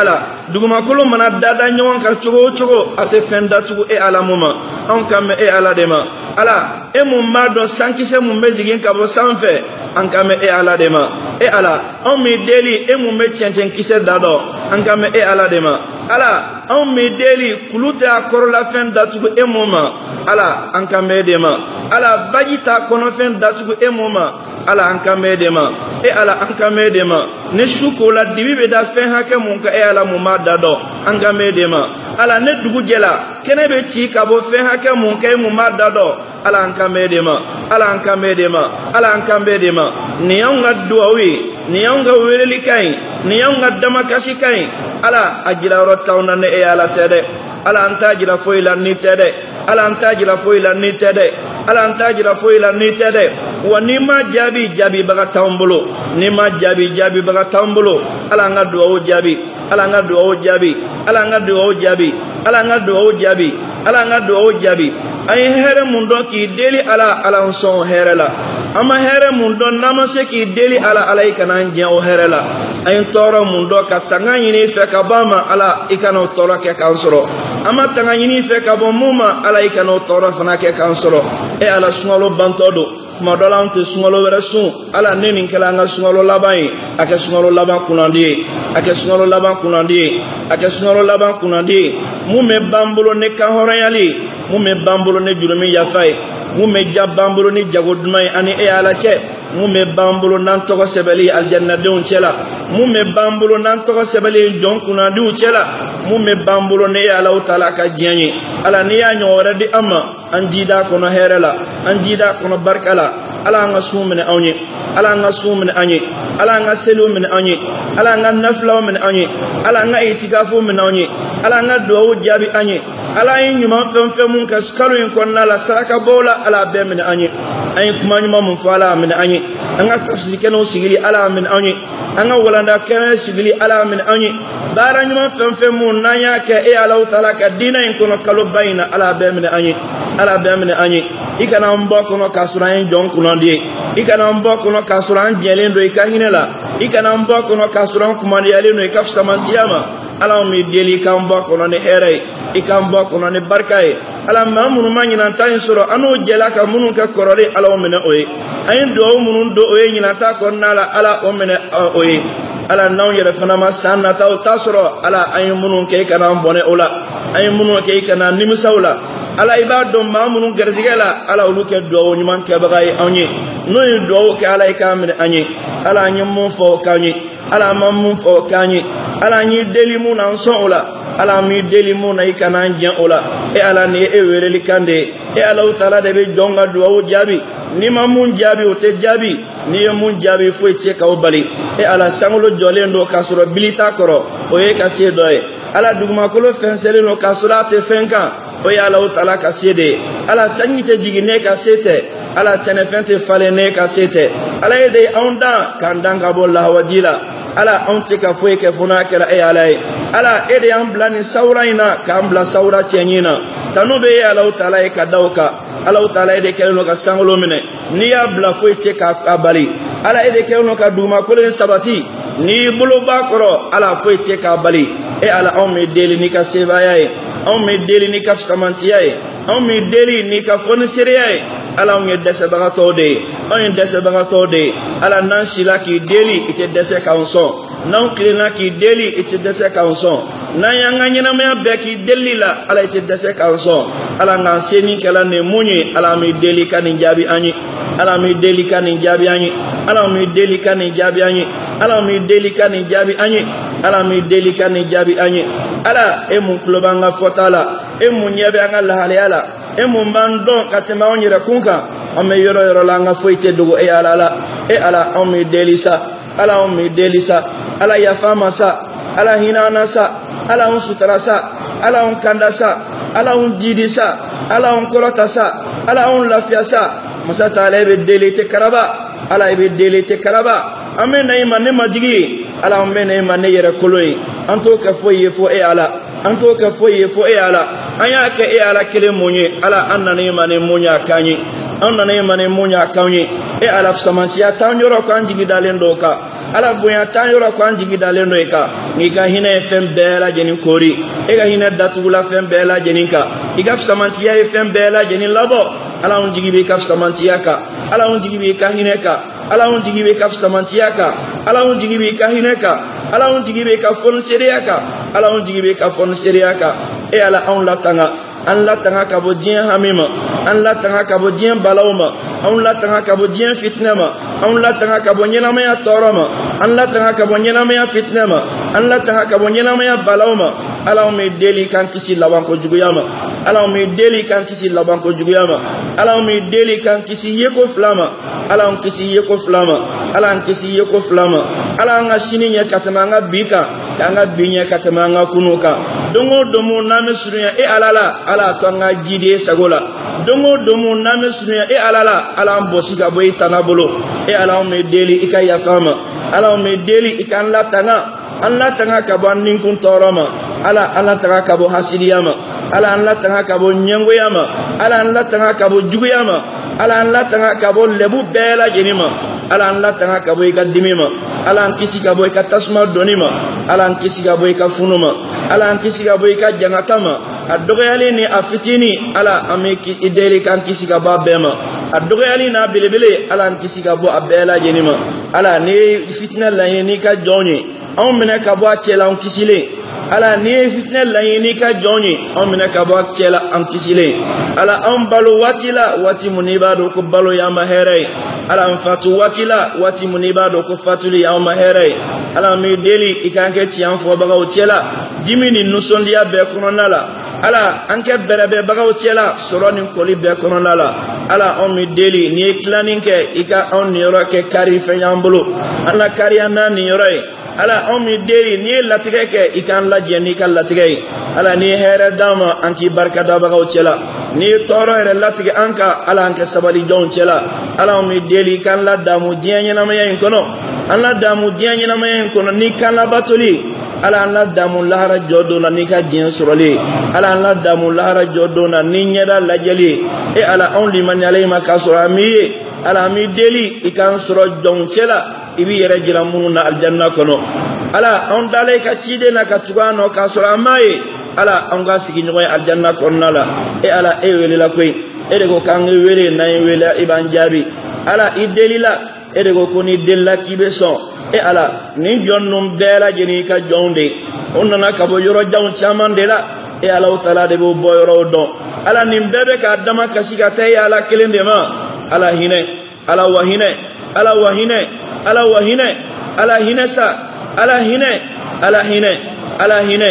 dugumakolo mana dada ɲɔgɔn kan cogo o cogo a tɛ fɛn datugu e ala mun ma anw kan mɛn e ala de ma ala e mun b'a dɔn sankisɛ mun bɛ jigin ka bɔ sanfɛ an kan mɛn e ala de ma e ala anw mi deli e mun bɛ cɛncɛn kisɛ da dɔn an kan mɛn e ala de ma ala anw mi deli kulu tɛ a kɔrɔlafɛn datugu e mun ma ala an kan mɛn e de ma ala baji t'a kɔnɔfɛn datugu e mun ma ala an kan mɛn e de ma e ala an kan mɛn e de ma ne su ko la dibi bɛ da fɛn hakɛ mun ka e ala mun b'a da dɔn an kan mɛn e de ma ala ne dugu jɛla kɛnɛ bɛ ci ka bɔ fɛn hakɛ mun ka e mun b'a da dɔn ala an kan mɛn e de ma ala an kan mɛn e de ma ala an kan mɛn e de ma nin y'anw ka duwawu ye nin y'anw ka weleli kan ye nin y'anw ka damakasi kan ye ala a jira yɔrɔ t'anw na ne e ala tɛ dɛ ala an t'a jira foyi la ni tɛ dɛ ala an t'a jira foyi la ni tɛ dɛ ala an t'a jira foyi la ni tɛ dɛ wa n'i ma jaabi jaabibaga t'anw bolo n'i ma jaabi jaabibaga t'anw bolo ala an ka duwawu jaabi ala an ka duwawu jaabi ala an ka duwawu jaabi ala an ka duwawu jaabi ala an ka duwawu jaabi an ye hɛrɛ mun dɔn k'i deli ala ala an sɔn o hɛrɛ la an ma hɛrɛ mun dɔn n'an ma se k'i deli ala ala i kana an diɲɛ o hɛrɛ la an ye tɔɔrɔ mun dɔn ka tanga ɲini i fɛ ka bɔ an ma ala i kana o tɔɔrɔ kɛ k'an sɔrɔ an ma tanga ɲini i fɛ ka bɔ mun ma ala i kana o tɔɔrɔ fana kɛ k'an sɔrɔ e ala sunkalo bantɔ don kuma dɔ la an tɛ sunkalo wɛrɛ sun ala ne nin kɛla an ka sunkalo laban ye a kɛ sunkalo laban kunnandi ye a kɛ sunkalo laban kunnandi ye a kɛ sunkalo laban kunnandi ye mun bɛ b'an bolo ni kan hɔrɔnyali mun bɛ b'an bolo ni jurumin yafa ye mun bɛ ja b'an bolo ni jago duman ye ani e ala cɛ mun bɛ b'an bolo n'an tɔgɔ sɛbɛnli alijanadenw cɛ la mun bɛ b'an bolo n'an tɔgɔ sɛbɛnli jɔn kunnadiw cɛ la mun bɛ b'an bolo ne e alaw taala ka diɲɛ ye ala n'i y'a ɲɔgɔn wɛrɛ di an ma an jida kɔnɔ hɛrɛ la an jida kɔnɔ barika la ala an ka sun minɛ anw ye ala an ka sun minɛ an ye ala an ka seliw minɛ an ye ala an ka nafilaw minɛ an ye ala an ka itikafu minɛ an ye ala an ka duwawu jaabi an ye ala ye ɲuman fɛn fɛn mun kɛ kalo in kɔnɔna la saraka bɔw la ala bɛɛ minɛ an ye an ye kuma ɲuman mun fɔ ala minɛ an ye an ka tafsiri kɛnɛw sigili ala minɛ an ye an ka walanda kɛnɛ sigili ala minɛ an ye baara ɲuman fɛn fɛn mun n'an y'a kɛ e alaw taala ka diinɛ in kɔnɔ kalo ba in na ala bɛɛ minɛ an ye ala bɛɛ minɛ an ye i kana an bɔ kɔnɔ k'a sɔrɔ an ye jɔn kunnandi ye i kana an bɔ kɔnɔ k'a sɔrɔ an jɛlen don i ka hinɛ la i kana an bɔ kɔnɔ k'a sɔrɔ an kumandiyalen don i ka fisamantiya ma ala mi deli i k'an bɔ kɔnɔ ni hɛrɛ ye i k'an bɔ kɔnɔ ni barika ye ala maa minnu ma ɲinanta in sɔrɔ an n'o jɛla ka minnu kɛ kɔrɔlen ala o minɛ o ye an ye duwawu minnu don o ye ɲinanta kɔnɔna la ala o minɛ o ye ala n'anw yɛrɛ fana ma san nataw t'a sɔrɔ ala an ye minnu kɛ i kana an bɔnɛ o la an ye minnu kɛ i kana nimisaw la ala i b'a dɔn maa minnu garizigɛ la ala olu kɛ duwawu ɲuman kɛbaga ye anw ye n'o ye duwawu kɛ ala i k'a minɛ an ye ala an ye mun fɔ o k'an ye ala ma mun fɔ o k'an ye ala an ye deli mun na an sɔn o la ala mi deli mun na i kana an diɲɛ o la e ala ni e weleli kan de ye e alaw taala de bɛ jɔn ka duwawu jaabi ni ma mun jaabi o tɛ jaabi ni ye mun jaabi foyi tɛ k'aw bali e ala sankolo jɔlen don k'a sɔrɔ bili t'a kɔrɔ o ye ka se dɔ ye ala dugumakolo fɛnsɛnlen don k'a sɔrɔ a tɛ fɛn kan o ye alaw taala ka se de ye ala sanji tɛ jigin ne ka se tɛ ala sɛnɛfɛn tɛ falen ne ka se tɛ ala ye de anw dan k'an dan ka bɔ lahawaji la ala anw tɛ ka foyi kɛ fo n'a kɛra e ala ye ala e de y'an bila nin sawura in na k'an bila sawura cɛɲi na tanu bɛ ye alaw taala ye ka da o kan alaw taala e de kɛlen don ka sankolo minɛ n'i y'a bila foyi tɛ k'a bali ala e de kɛlen don ka dugumakolo in sabati n'i bolo b'a kɔrɔ ala foyi tɛ k'a bali e ala anw mi deli n'i ka sebaaya ye anw mi deli n'i ka fisamantiya ye anw mi deli n'i ka fɔnisereya ye ala anw ye dɛsɛbagatɔw de ye anw ye dɛsɛbagatɔw de ye ala n'an sila k'i deli i tɛ dɛsɛ k'anw sɔn n'anw tilenna k'i deli i tɛ dɛsɛ k'anw sɔn n'an y'an ka ɲɛnamaya bɛɛ k'i deli la ala i tɛ dɛsɛ k'anw sɔn ala nk'an se nin kɛla nin mun ye ala mi deli ka nin jaabi an ye ala mi deli ka nin jaabi an ye ala mi deli ka nin jaabi an ye ala mi deli ka nin jaabi an ye ala mi deli ka nin jaabi an ye ala e mun tulo b'an ka fɔta la e mun ɲɛ bɛ an ka lahalaya la e mun b'an dɔn ka tɛmɛ anw yɛrɛ kun kan an bɛ yɔrɔ yɔrɔ la an ka foyi tɛ dogo e ala la e ala anw mi deli sa ala anw mi deli sa ala yafa ma sa ala hinɛ an na sa ala anw sutura sa ala anw kanda sa ala anw jidi sa ala anw kɔrɔta sa ala anw lafiya sa masa taala e bɛ deli tɛ karaba ala e bɛ deli tɛ karaba an bɛ na i ma ne majigi ye ala an bɛ na i ma ne yɛrɛ kolo ye an t'o kɛ foyi ye fo e ala an t'o kɛ foyi ye fo e ala an y'a kɛ e ala kelen mun ye ala an nana i ma ni mun y'a kan ye an nana i ma ni mun y'a kan ye e ala fisamantiya t'an yɔrɔ k'an jigi dalen don o kan ala bonya t'an yɔrɔ k'an jigi dalen don i kan ika hina fem bela jenin kori ega hina datugula fem bela jeninka ika samantiya fem bela jenin labo ala on jigibe kaf samantiyaka ala on jigibe ka hineka ala on jigibe kaf samantiyaka ala on jigibe ka hineka ala on jigibe ka fon seriaka ala on jigibe ka fon seriaka e ala on latanga an latanga ka bo dien hamima an latanga ka bo dien balawma an latanga ka bo dien fitnama an latanga ka bo nyinama ya toroma an latanga ka bo nyinama ya fitnama an latanga ka bo nyinama ya balawma ala on me deli kan kisi lawan ko juguyama ala on me deli kan kisi lawan ko juguyama ala on me deli kan kisi yeko flama ala on kisi yeko flama ala on kisi yeko flama ala nga shini nya katamanga bika kanga binya katamanga kunuka dongo domo name surunya e alala ala to nga jide sagola dongo domo name surunya e alala ala mbosika boy tanabolo e ala on me deli ikaya fama ala on me deli ikan la tanga Allah tanga kabo ninkun toroma ala tanga kabo hasiliyama ala tanga kabo nyangoyama ala tanga kabo juguyama ala tanga kabo lebu bela jenima ala tanga kabo ikadimima ala kisi kabo ikatasma donima ala kisi kabo ikafunuma ala kisi kabo ikajangatama adogoyali ni afitini ala ameki ideli kan kisi kabo bema adogoyali na bilebele ala kisi kabo abela jenima ala ni fitna la ni ka jonyi on mena kabo achela on kisile ala ni fitna la yini ka jonyi on mena kabo achela on kisile ala on balu watila wati muniba do ko balu ya mahere ala on fatu watila wati muniba do ko fatuli ya mahere ala mi deli ikanke ti an fo baga ochela dimini nusondia be kononala ala anke berebe baga ochela soroni koli be kononala ala on mi deli ni klaninke ika on yoro ke kari fe yambulu ala kari anani yoro ala on mi deri ni latige ke ikan la jeni kan latige ala ni here dama anki barka da baga uchela ni toro here latige anka ala anke sabali jon chela ala on mi deli kan la damu dianya na mayen kono ala damu dianya na mayen kono ni kan la batoli ala la damu lahara jodo na ni ka dien surali ala damu lahara jodo na ni nyeda lajeli e ala on liman yalay makasura mi ala mi deli ikan suro jon chela ibi yere jira munu na aljanna kono ala on dalay ka cide na ka tugano ka sura mai ala on ga sigi nyoy aljanna kono la e ala e wele la koy e de ko kan wele na wele iban jabi ala idelila e de ko ni della kibe son e ala ni jonnum bela jeni ka jonde on na ka bo yoro jawn chaman de la e ala taala de bo boyro don ala nim bebe ka dama ka siga tay ala kelende ma ala hine ala wahine ala wahine ala wahine ala hinesa ala hine ala hine ala hine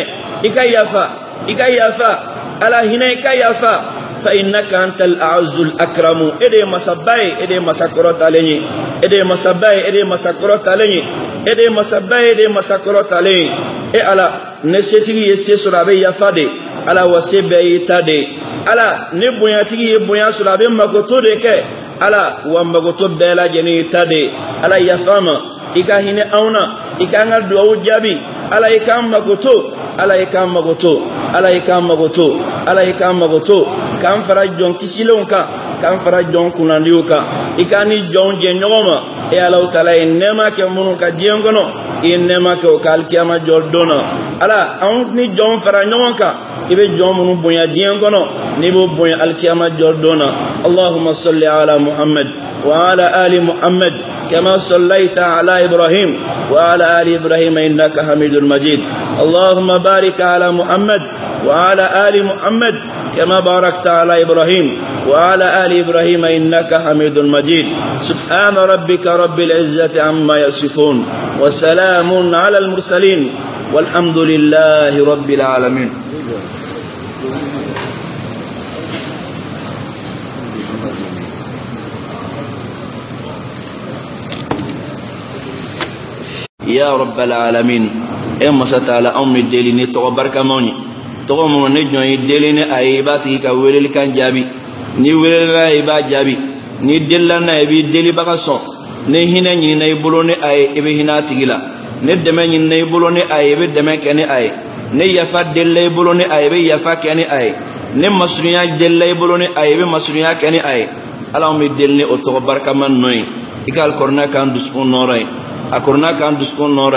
ikayafa ala hine ikayafa fa innaka antal a'azzul akramu ede masabai ede masakrota lenyi ede masabai ede masakrota lenyi ede masabai ede masakrota lenyi e ala nesetigi yese surabe yafade ala wasebe itade ala ne bonyatigi ye bonya surabe makoto de ke ala wa magoto bela jeni tade ala yafama ika hine auna ika ngal duwa jabi ala ika magoto ala ika magoto ala ika magoto ala ika magoto kan fara jon kisilonka kan fara jon kunandiuka ika ni jon je nyoma e ala utala enema ke munu ka jengono enema ke o kalkiyama joldona ala an ni jon fara nyonka ibe jon munu bonya jengono ni bo bonya alkiyama joldona allahumma salli ala muhammad wa ala ali muhammad كما صليت على إبراهيم وعلى آل إبراهيم إنك حميد مجيد اللهم بارك على محمد وعلى آل محمد كما باركت على إبراهيم وعلى آل إبراهيم إنك حميد مجيد سبحان ربك رب العزة عما يصفون وسلام على المرسلين والحمد لله رب العالمين يا رب العالمين اما ستالا امي ديليني تو بركه موني تو مو نجو ديليني ايباتي كا ويل كان جابي ني ويل راي با جابي ني دلنا بي ديلي باكاسون ني هنا ني ناي بولوني اي ابي هنا تيغلا ني دمي ني ناي بولوني اي ابي دمي كاني اي ني يفا دلي بولوني اي ابي يفا كاني اي ني مسريا دلي بولوني اي ابي مسريا كاني اي اللهم دلني او تو بركه من نوي اكال كورنا كان دسكون نوراي akorna kan duskon noray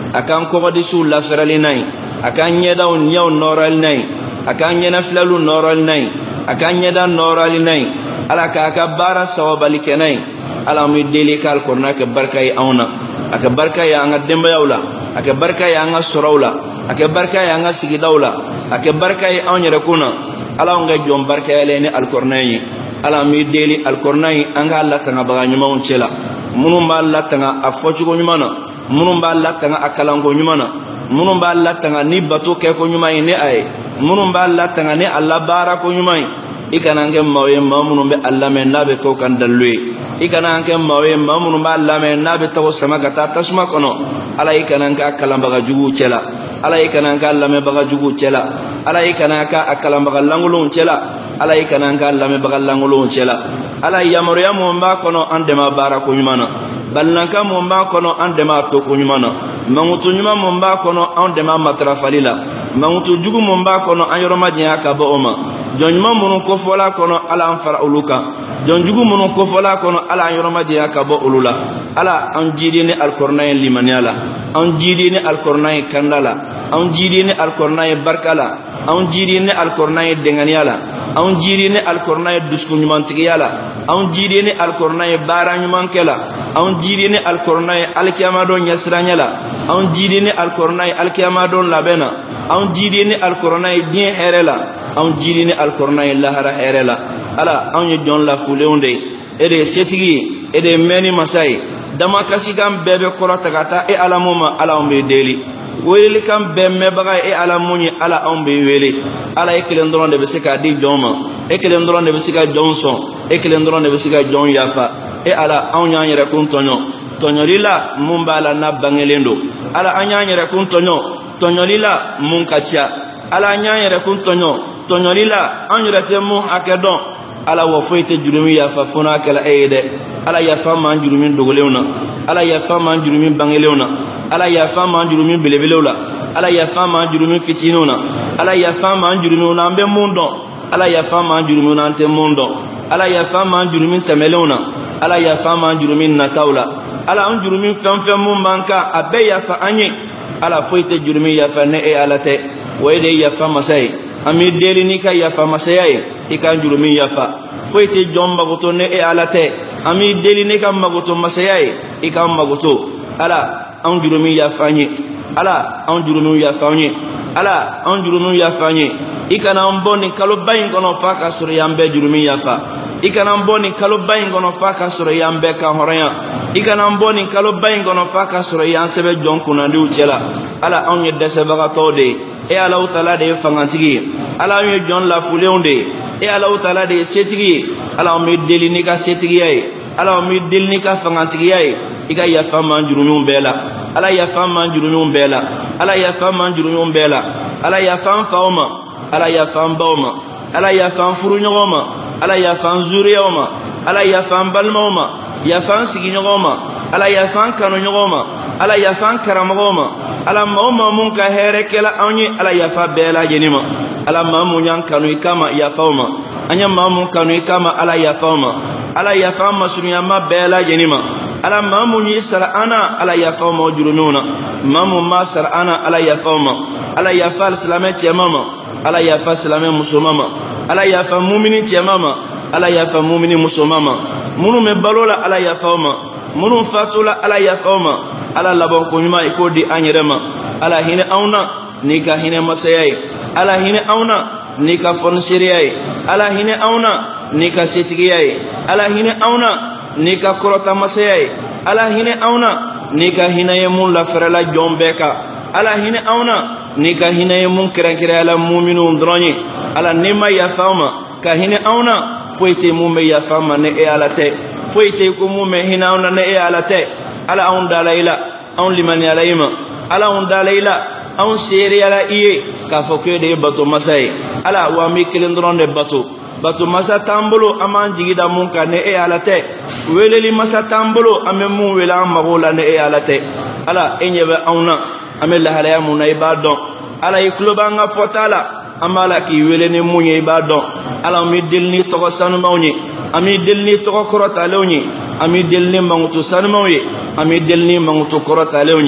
akan kogodi su laferali nay akan yedaw nyaw noral nay akan yena flalu noral nay akan yeda noral nay ala ka bara sawabali kenay ala mi deli kal korna ke barkay awna aka barkay anga demba yawla aka barkay anga sorawla aka barkay anga sigidawla aka barkay awnyere kuna ala nga jom barkay leni al kornay ala mi deli al kornay anga alla tanga baga nyuma on cela munum ba alla tanga afochu ko nyumana munum ba alla tanga akalango nyumana munum ba alla tanga ni bato ke ko nyuma ni ay munum ba alla tanga ni alla bara ko nyuma ikanange mawe mamunum be alla men nabe ko kan dalwe ikanange mawe mamunum ba alla men nabe taw sama kata tasma kono ala ikanange akalam baga jugu cela ala ikanange alla me baga jugu cela ala ikanange akalam baga langulun cela ala ikanange alla me baga langulun cela ala yamru ya mumba kono andema bara ko nyumana ballanka mumba kono andema to ko nyumana mangutu nyuma mumba kono andema matrafalila mangutu jugu mumba kono ayoroma diya ka bo oma jonjuma munun ko fola kono ala an fara uluka jonjugu munun ko fola kono ala an yoroma diya ka bo ulula ala an jidini alkornay limaniala an jidini alkornay kandala an jidini alkornay barkala an jidini alkornay denganiala an jidini alkornay dusku nyumantigiyala an jidini alkornay bara nyumankela an jidini alkornay alkiyamado nyasranyala an jidini alkornay alkiyamado labena an jidini alkornay din herela an jidini alkornay lahara herela ala an ye jon la fuleunde ede setigi ede meni masai dama kasigam bebe korota kata e alamuma ala on be deli weli kam bemme baga e alamuni ala on be weli ala e kelen doron de be sika di joma e kelen doron de be sika johnson e kelen doron de be sika jon yafa e ala an nyanyere kun tonyorila mumbala na bangelendo ala anyanyere kun tonyorila mun kacha ala nyanyere kun tonyorila anyrete mu akedon ala wo foyte jurumi yafa fona kala eyde ala yafa man jurumi dogolewna ala yafa man jurumi bangelewna ala yafa man jurumi belebelewla ala yafa man jurumi fitinuna ala yafa man jurumi nambe mundo ala yafa man jurumi nante mundo ala yafa man jurumi temelewna ala yafa man jurumi natawla ala an jurumi fanfan mun banka abe yafa anye ala foyte jurumi yafa ne e alate wayde yafa masai ami deli ni ka yafa masai ikan jurumi yafa foyte jomba goto ne e alate ami deli ni ka magoto masai ikan magoto ala an jurumi yafa nye ala an jurumi yafa nye ala an jurumi yafa nye ikana mboni kalo bayin kono faka suru yambe jurumi yafa ikana mboni kalo bayin kono faka suru yambe ka horaya ikana mboni kalo bayin kono faka suru yansebe jonkuna ndi uchela ala an yedese baga tode e ala utala de fangantigi ala an jon la fuleunde e ala utala de setigi ala mi deli ni ka setigi ay ala mi deli ni ka fangantigi ay iga yafa man jurumi bela ala yafa man jurumi bela ala yafa man jurumi bela ala yafa fauma ala yafa bauma ala yafa furunyoma ala yafa zuriyoma ala yafa balmoma yafa siginyoma ala yafa kanonyoma ala yafa karamogoma ala mauma mun ka here kala anyi ala yafa bela jenima ala mamu nyan kanu kama yafauma anya mamu kanu kama ala yafauma ala yafa masunyama bela jenima ala mamu ni sara ana ala yafauma jurumuna mamu ma sara ana ala yafauma ala yafa islame chemama ala yafa islame musumama ala yafa mu'mini chemama ala yafa mu'mini musumama munu me balola ala yafauma munu fatula ala yafauma ala labon ko nyuma ikodi anyerema ala hine auna nika hine masayai ala hine auna nika fonsiriyai ala hine auna nika setigiyai ala hine auna nika korota masayai ala hine auna nika hine mun la ferala jombeka ala hine auna nika hine mun kirankira ala mu'minun droni ala nima yafauma ka hine auna foite mume yafauma ne e alate foite ko mume hina auna ne e alate ala on dalaila on limani alayma ala on dalaila on seri ala iye ka foke de bato masai ala wa mi kilindron de bato masa tambolo aman jigida mun ka ne e alate weleli masa tambolo amen mun wela magola ne e alate ala enyebe auna amel halaya mun na ibadon ala ikloba nga fotala amala ki wele ne munye ibadon ala mi dilni to sanu mawni ami dilni to korota lewni ami dilni mangutu sanu mawye ami dilni mangutu korota lewni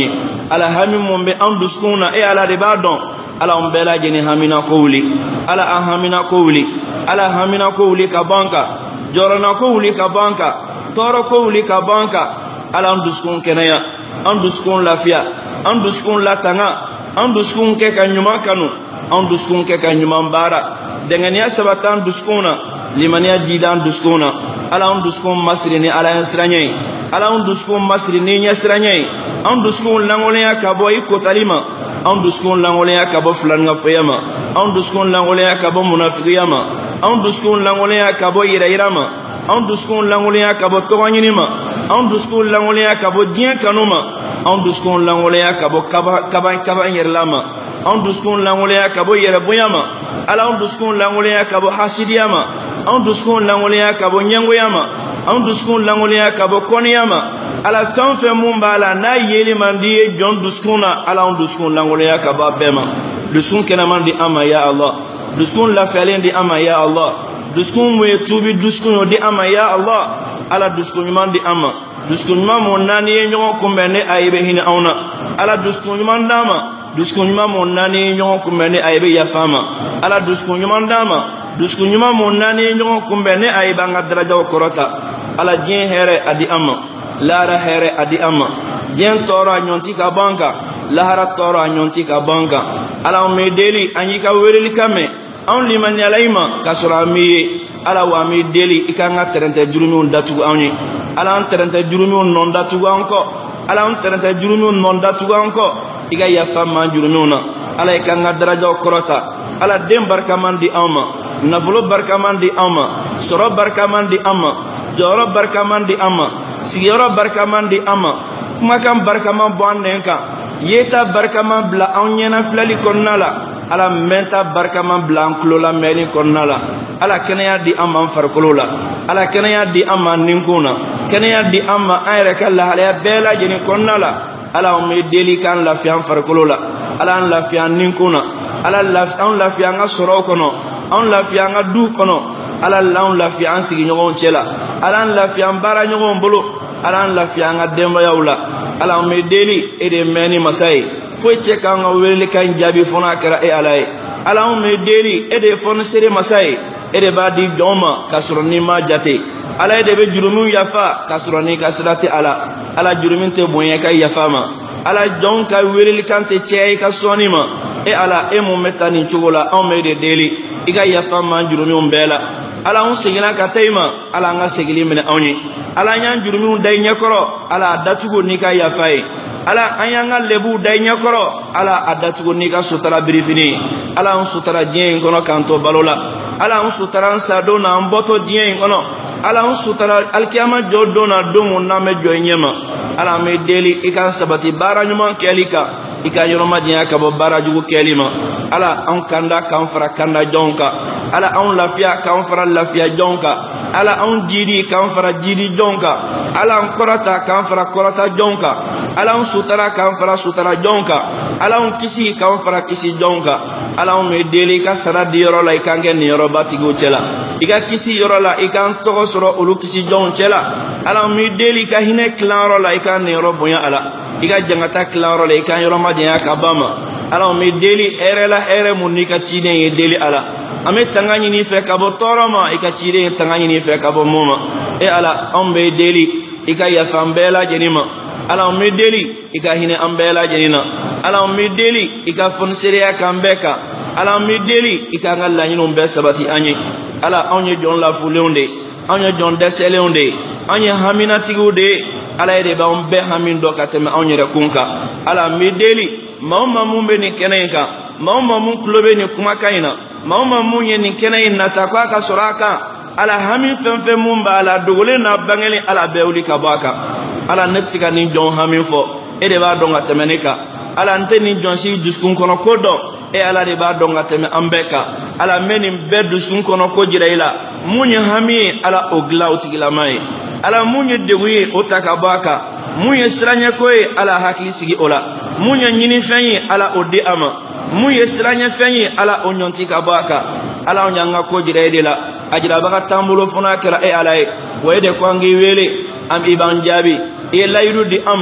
ala hami mun be an duskuna e ala de ba don ala on bela jeni hamina ko wuli ala a hamina ko wuli ala hamina ko wuli ka banka jorona ko wuli ka banka toro ko wuli ka banka ala on duskun kenaya an duskun lafiya an duskun latanga an duskun ke ka nyuma kanu an duskun ke ka nyuma bara dengania sabatan duskuna limania jidan duskuna ala on duskun masrini ala yasranye ala on duskun masrini yasranye an duskun langoleya kabo iko talima an duskun langoleya kabo fulanga fayama an duskun langoleya kabo munafiqiyama an duskun langoleya kabo yirayirama an duskun langoleya kabo toganyinima an duskun langoleya kabo dien kanuma an duskun langoleya kabo kaba yerlama an duskun langoleya kabo yerebuyama ala an duskun langoleya kabo hasidiyama an duskun langoleya kabo nyangoyama an duskun langoleya kabo koniyama ala tanfe mumbala na yeli mandi jon duskuna ala an duskun langoleya kabo bema duskun kenaman di ama ya Allah duskun la falen di ama ya Allah duskun mu tubi duskun di ama ya Allah ala duskun man di ama duskun ma mon nani nyon kumbene aybe hina auna ala duskun man dama duskun ma mon nani nyon kumbene aybe ya fama ala duskun man dama duskun ma mon nani nyon kumbene ayba ngadaraja korota ala jin here adi ama lara here adi ama jin tora nyonti ka banka lahara tora nyonti ka banka ala me deli anyika wereli kame on liman yalaima kasura miye ala wa mi deli ikanga terente jurumi datu anyi ala on terente jurumi non datu anko ala on terente jurumi non datu anko iga ya fama jurumi na ala ikanga daraja korota ala dem barkaman di ama nafulo barkaman di ama soro barkaman di ama joro barkaman di ama sigoro barkaman di ama kuma kan barkaman bonenka yeta barkaman bla onyena flali konnala ala menta barkaman blanc la meli konnala ala kenaya di amma farkolola ala kenaya di amma ninkuna kenaya di amma ayre kala ala bela jeni konnala ala o me deli kan la fian farkolola ala la fian ninkuna ala la fian nga soro kono on la fian nga du kono ala la fian sigi nyogon chela ala la fian bara nyogon bolo ala la fian nga demba yawla ala o me deli e de meni masai fo che kan wele kan jabi fona kara e alai ala me deli e de fon sere masai e de badi doma kasroni ma jate ala de be jurumu yafa kasroni kasrati ala jurumin te boye kai yafa ma ala jon ka wele kan te che ka sonima e ala e mo metani chugola on me de deli iga yafa ma jurumi bela ala on sigina ka tema ala nga sigili mena onyi ala nyan jurumi dai nyakoro ala datugo ni ka yafai ala anyanga lebu dainya koro ala adatugo ni ka sutara brifini ala on sutara jien kono kanto balola ala on sutara sado na mboto jien kono ala on sutara alkiyama jodo na domo na me joyema ala me deli ikan sabati bara nyuma kelika ika yoroma jien ka bo bara jugo kelima ala on kanda kanfara kanda jonka ala on lafia kanfara lafia jonka ala on jidi kanfara jidi jonka ala on korata kanfara korata jonka ala on sutara kanfara sutara jonka ala on kisi kanfara kisi jonka ala on me deli ka saradi yoro la ikange ni yoro batigo chela iga kisi yoro la ikan togo soro ulu kisi jon chela ala on me deli ka hine klaro la ikan ni yoro bonya ala iga jangata klaro la ikan yoro madya kabama ala on me deli ere la ere munika chine ye deli ala ame tangani ni fe kabo toroma ika chire tangani ni fe kabo moma e ala on me deli ika ya fambela jenima ala me deli ika hine ambela jenina ala me deli ika fonsere ya kambeka ala me deli ika ngalla nyino be sabati anyi ala onye jon la fuleonde onye jon deseleonde onye hamina tigude ala ede ba on be hamin do kateme onye rekunka ala me deli mama mumbe ni kenenka mama mun klobe ni kuma kaina mama mun ye ni kenayin natakwa ka soraka ala hamin fenfe mumba ala dogole na bangeli ala bewli ka baka ala netsika ni jon hamin fo e de ba donga temenika ala nte ni jon si duskun kono kodo e ala de ba donga teme ambeka ala meni be duskun kono ko jiraila munye hami ala ogla utigila mai ala munye dewi otaka baka munye siranye koy ala hakili sigi ola munye nyini fenyi ala odi ama munye siranye fenyi ala onyonti ka baka ala onyanga ko jiraidela ajira baka tambulo funa kala e ala e wayde ko ngi wele am iban jabi e layru di amma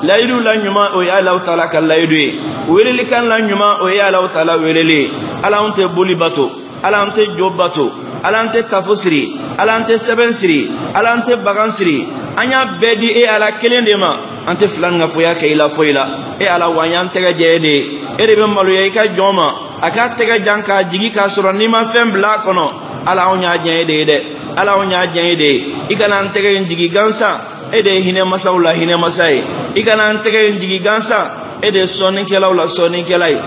layidu la ɲuman o ye Alahu Taala ka layidu ye welelikan la ɲuman o ye Alahu Taala weleli Ala an tɛ boli bato Ala an tɛ jo bato Ala an tɛ tafo siri Ala an tɛ sɛbɛn siri Ala an tɛ bagan siri an y'a bɛɛ di e Ala kelen de ma an tɛ filan ka foya kɛ i la foyi la e Ala wa an y'an tɛgɛ jɛ e de ye e de bɛ maloya i ka jɔn ma a k'a tɛgɛ jan k'a jigi k'a sɔrɔ n'i ma fɛn bila a kɔnɔ Ala anw y'a jɛn e de ye dɛ Ala anw y'a jɛn e de ye i kana an tɛgɛ in jigi gansan e de ye hinɛ masaw la hinɛ masa ye i kana an tɛgɛ in jigi gansan e de ye sɔnnikɛlaw la sɔnnikɛla ye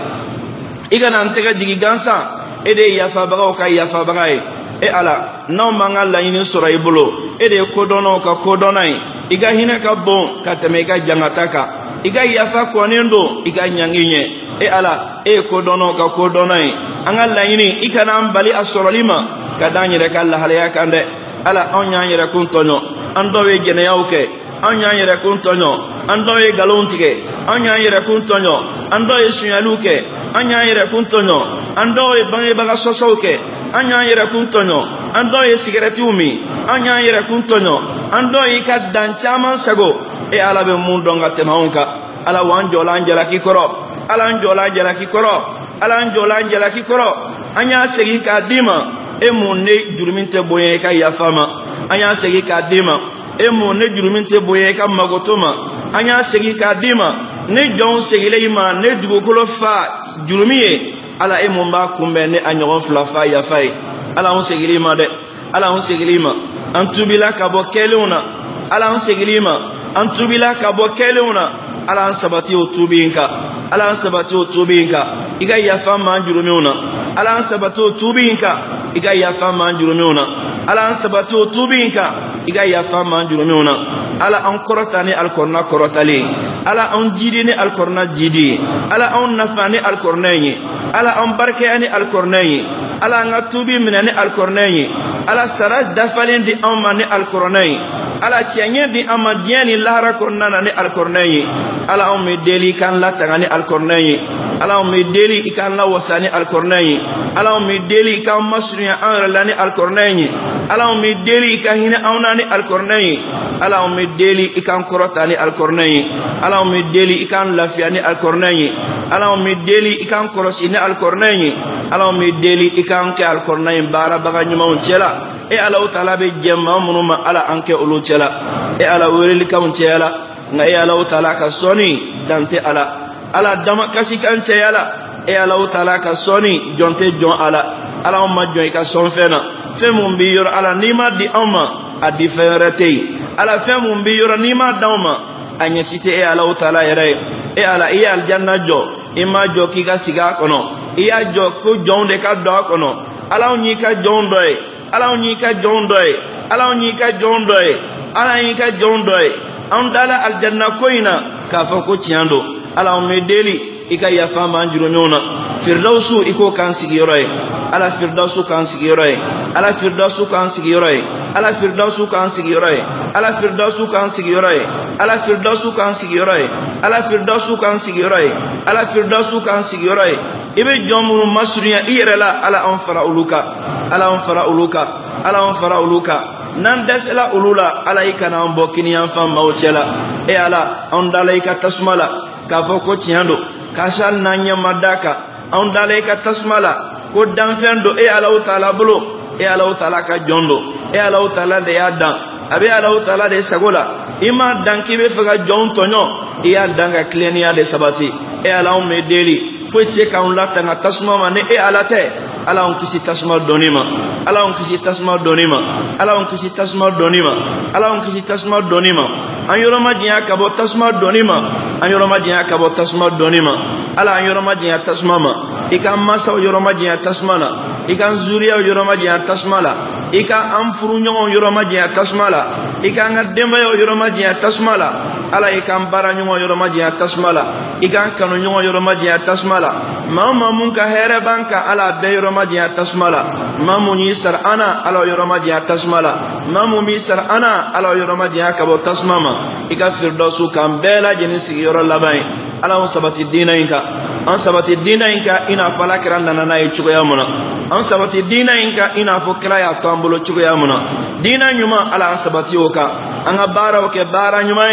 i kana an tɛgɛ jigi gansan e de ye yafabagaw ka yafabaga ye e Ala n'anw m'an ka laɲini sɔrɔ i bolo e de ye kodɔnnaw ka kodɔnna ye i ka hinɛ ka bon ka tɛmɛ i ka jangata kan i ka yafa kɔnnen don i ka ɲangi ɲɛ e Ala e ye kodɔnnaw ka kodɔnna ye an ka laɲini i kana an bali a sɔrɔli ma ka d'an yɛrɛ ka lahalaya kan dɛ Ala anw y'an yɛrɛ kun tɔɲɔ an dɔw ye jɛnɛyaw kɛ anw y'an yɛrɛ kun tɔɲɔ an dɔw ye nkalon tigɛ anw y'an yɛrɛ kun tɔɲɔ an dɔw ye suɲɛliw kɛ an y'an yɛrɛ kun tɔɲɔ an dɔw ye bangebaga sɔsɔw kɛ an y'an yɛrɛ kun tɔɲɔ an dɔw ye sigarɛtiw min an y'an yɛrɛ kun tɔɲɔ an dɔw y'i ka dan caman sago e Ala bɛ mun dɔn ka tɛmɛ anw kan Ala wa an jɔla an jalaki kɔrɔ Ala an jɔla an jalaki kɔrɔ Ala an jɔla an jalaki kɔrɔ an y'a segin k'a d'i ma e mun ne jurumin tɛ bonya i ka yafa ma an y'a segin k'a d'i ma e mun ne jurumin tɛ bonya i ka magoto ma an y'a segin k'a d'i ma ne jɔnw segilen i ma ne dugukolo fa jurumi ye Ala e mun b'a kunbɛn ne a ɲɔgɔn fila fa yafa ye Ala anw segilen i ma dɛ Ala anw segilen i ma an tubila ka bɔ kɛlenw na Ala anw segilen i ma an tubila ka bɔ kɛlenw na Ala an sabati o tubi in kan Ala an sabati o tubi in kan i ka yafa ma an jurumiw na Ala an sabati o tubi in kan i ka yafa ma an jurumiw na Ala an sabati o tubi in kan i ka yafa ma an jurumiw na Ala an kɔrɔta ni alikɔrɔna kɔrɔtali Ala an jidi ni alikɔrɔna jidi Ala an nafa ni alikɔrɔna ye Ala an barikaya ni alikɔrɔna ye Ala an ka tubi minɛ ni alikɔrɔna ye Ala sara dafalen di an ma ni alikɔrɔna ye Ala tiɲɛ di an ma diɲɛ ni lahara kɔnɔna na ni alikɔrɔna ye Ala anw bɛ deli k'an latanga ni alikɔrɔna ye Ala anw bɛ deli i k'an lawasa ni alikɔrɔna ye Ala anw bɛ deli i k'an masurunya an yɛrɛ la ni alikɔrɔna ye Ala anw bɛ deli i ka hinɛ anw na ni alikɔrɔna ye Ala anw bɛ deli i k'an kɔrɔta ni alikɔrɔna ye Ala anw bɛ deli i k'an lafiya ni alikɔrɔna ye Ala anw bɛ deli i k'an kɔlɔsi ni alikɔrɔna ye Ala anw bɛ deli i k'an kɛ alikɔrɔna ye baarabaga ɲumanw cɛ la e Alahu Taala bɛ jɛ maa minnu ma Ala an kɛ olu cɛ la e Ala welelikanw cɛya la nka e Alahu Taala ka sɔnni dan tɛ a la Ala dama kasi kan cɛya la e Alahu Taala ka sɔnni jɔn tɛ jɔn a la Ala anw ma jɔn i ka sɔn fɛn na fɛn mun b'i yɔrɔ Ala n'i ma di anw ma a di fɛn wɛrɛ tɛ yen Ala fɛn mun b'i yɔrɔ n'i ma d'anw ma a ɲɛci tɛ e Alahu Taala yɛrɛ ye e Ala i ye alijanna jɔ i ma jɔ k'i ka sigi a kɔnɔ i y'a jɔ ko jɔnw de ka don a kɔnɔ Ala anw y'i ka jɔnw dɔ ye Ala anw y'i ka jɔnw dɔ ye Ala anw y'i ka jɔnw dɔ ye Ala y'i ka jɔnw dɔ ye anw dala alijanna ko in na k'a fɔ ko tiɲɛ don Ala anw bɛ deli i ka yafa ma an jurumiw na firdawusu i k'o k'an sigiyɔrɔ ye Ala firdawusu k'an sigiyɔrɔ ye Ala firdawusu k'an sigiyɔrɔ ye Ala firdawusu k'an sigiyɔrɔ ye Ala firdawusu k'an sigiyɔrɔ ye Ala firdawusu k'an sigiyɔrɔ ye Ala firdawusu k'an sigiyɔrɔ ye Ala firdawusu k'an sigiyɔrɔ ye i bɛ jɔn minnu masurunya i yɛrɛ la Ala anw fara olu kan Ala anw fara olu kan Ala anw fara olu kan n'an dɛsɛla olu la Ala i kana an bɔ kiniyanfan maaw cɛ la e Ala anw dala i ka tasuma la k'a fɔ ko tiɲɛ don k'a sɔrɔ hali n'an ɲɛ ma d'a kan anw dala i ka tasuma la ko danfɛn don e Alahu Taala bolo e Alahu Taala ka jɔn don e Alahu Taala de y'a dan a bɛ Alahu Taala de sago la i m'a dan k'i bɛ fɛ ka jɔnw tɔɲɔ i y'a dan ka tilennenya de sabati e Ala anw bɛ deli foyi tɛ se k'anw latanga tasuma ma ni e Ala tɛ Ala anw kisi tasuma donni ma Ala anw kisi tasuma donni ma Ala anw kisi tasuma donni ma Ala anw kisi tasuma donni ma an yɔrɔ ma janya ka bɔ tasuma donni ma an yɔrɔ ma janya ka bɔ tasuma donni ma Ala an yɔrɔ ma janya tasuma ma i ka masaw yɔrɔ ma janya tasuma la i ka zuriyaw yɔrɔ ma janya tasuma la i ka an furuɲɔgɔnw yɔrɔ ma janya tasuma la i ka an ka denbayaw yɔrɔ ma janya tasuma la Ala i ka an baaraɲɔgɔn yɔrɔ ma janya tasuma la i ka an kanuɲɔgɔn yɔrɔ ma janya tasuma la maa o maa mun ka hɛrɛ b'an kan Ala bɛɛ yɔrɔ ma janya tasuma la maa mun y'i sara an na Ala yɔrɔ ma janya tasuma la maa mun b'i sara an na Ala yɔrɔ ma janya ka bɔ tasuma ma i ka firdawusu k'an bɛɛ lajɛlen sigiyɔrɔ laban ye Ala anw sabati diinɛ in kan an sabati diinɛ in kan i n'a fɔ Alakira nana n'a ye cogoya min na an sabati diinɛ in kan i n'a fɔ kira y'a to an bolo cogoya min na diinɛ ɲuman Ala an sabati o kan an ka baaraw kɛ baara ɲuman ye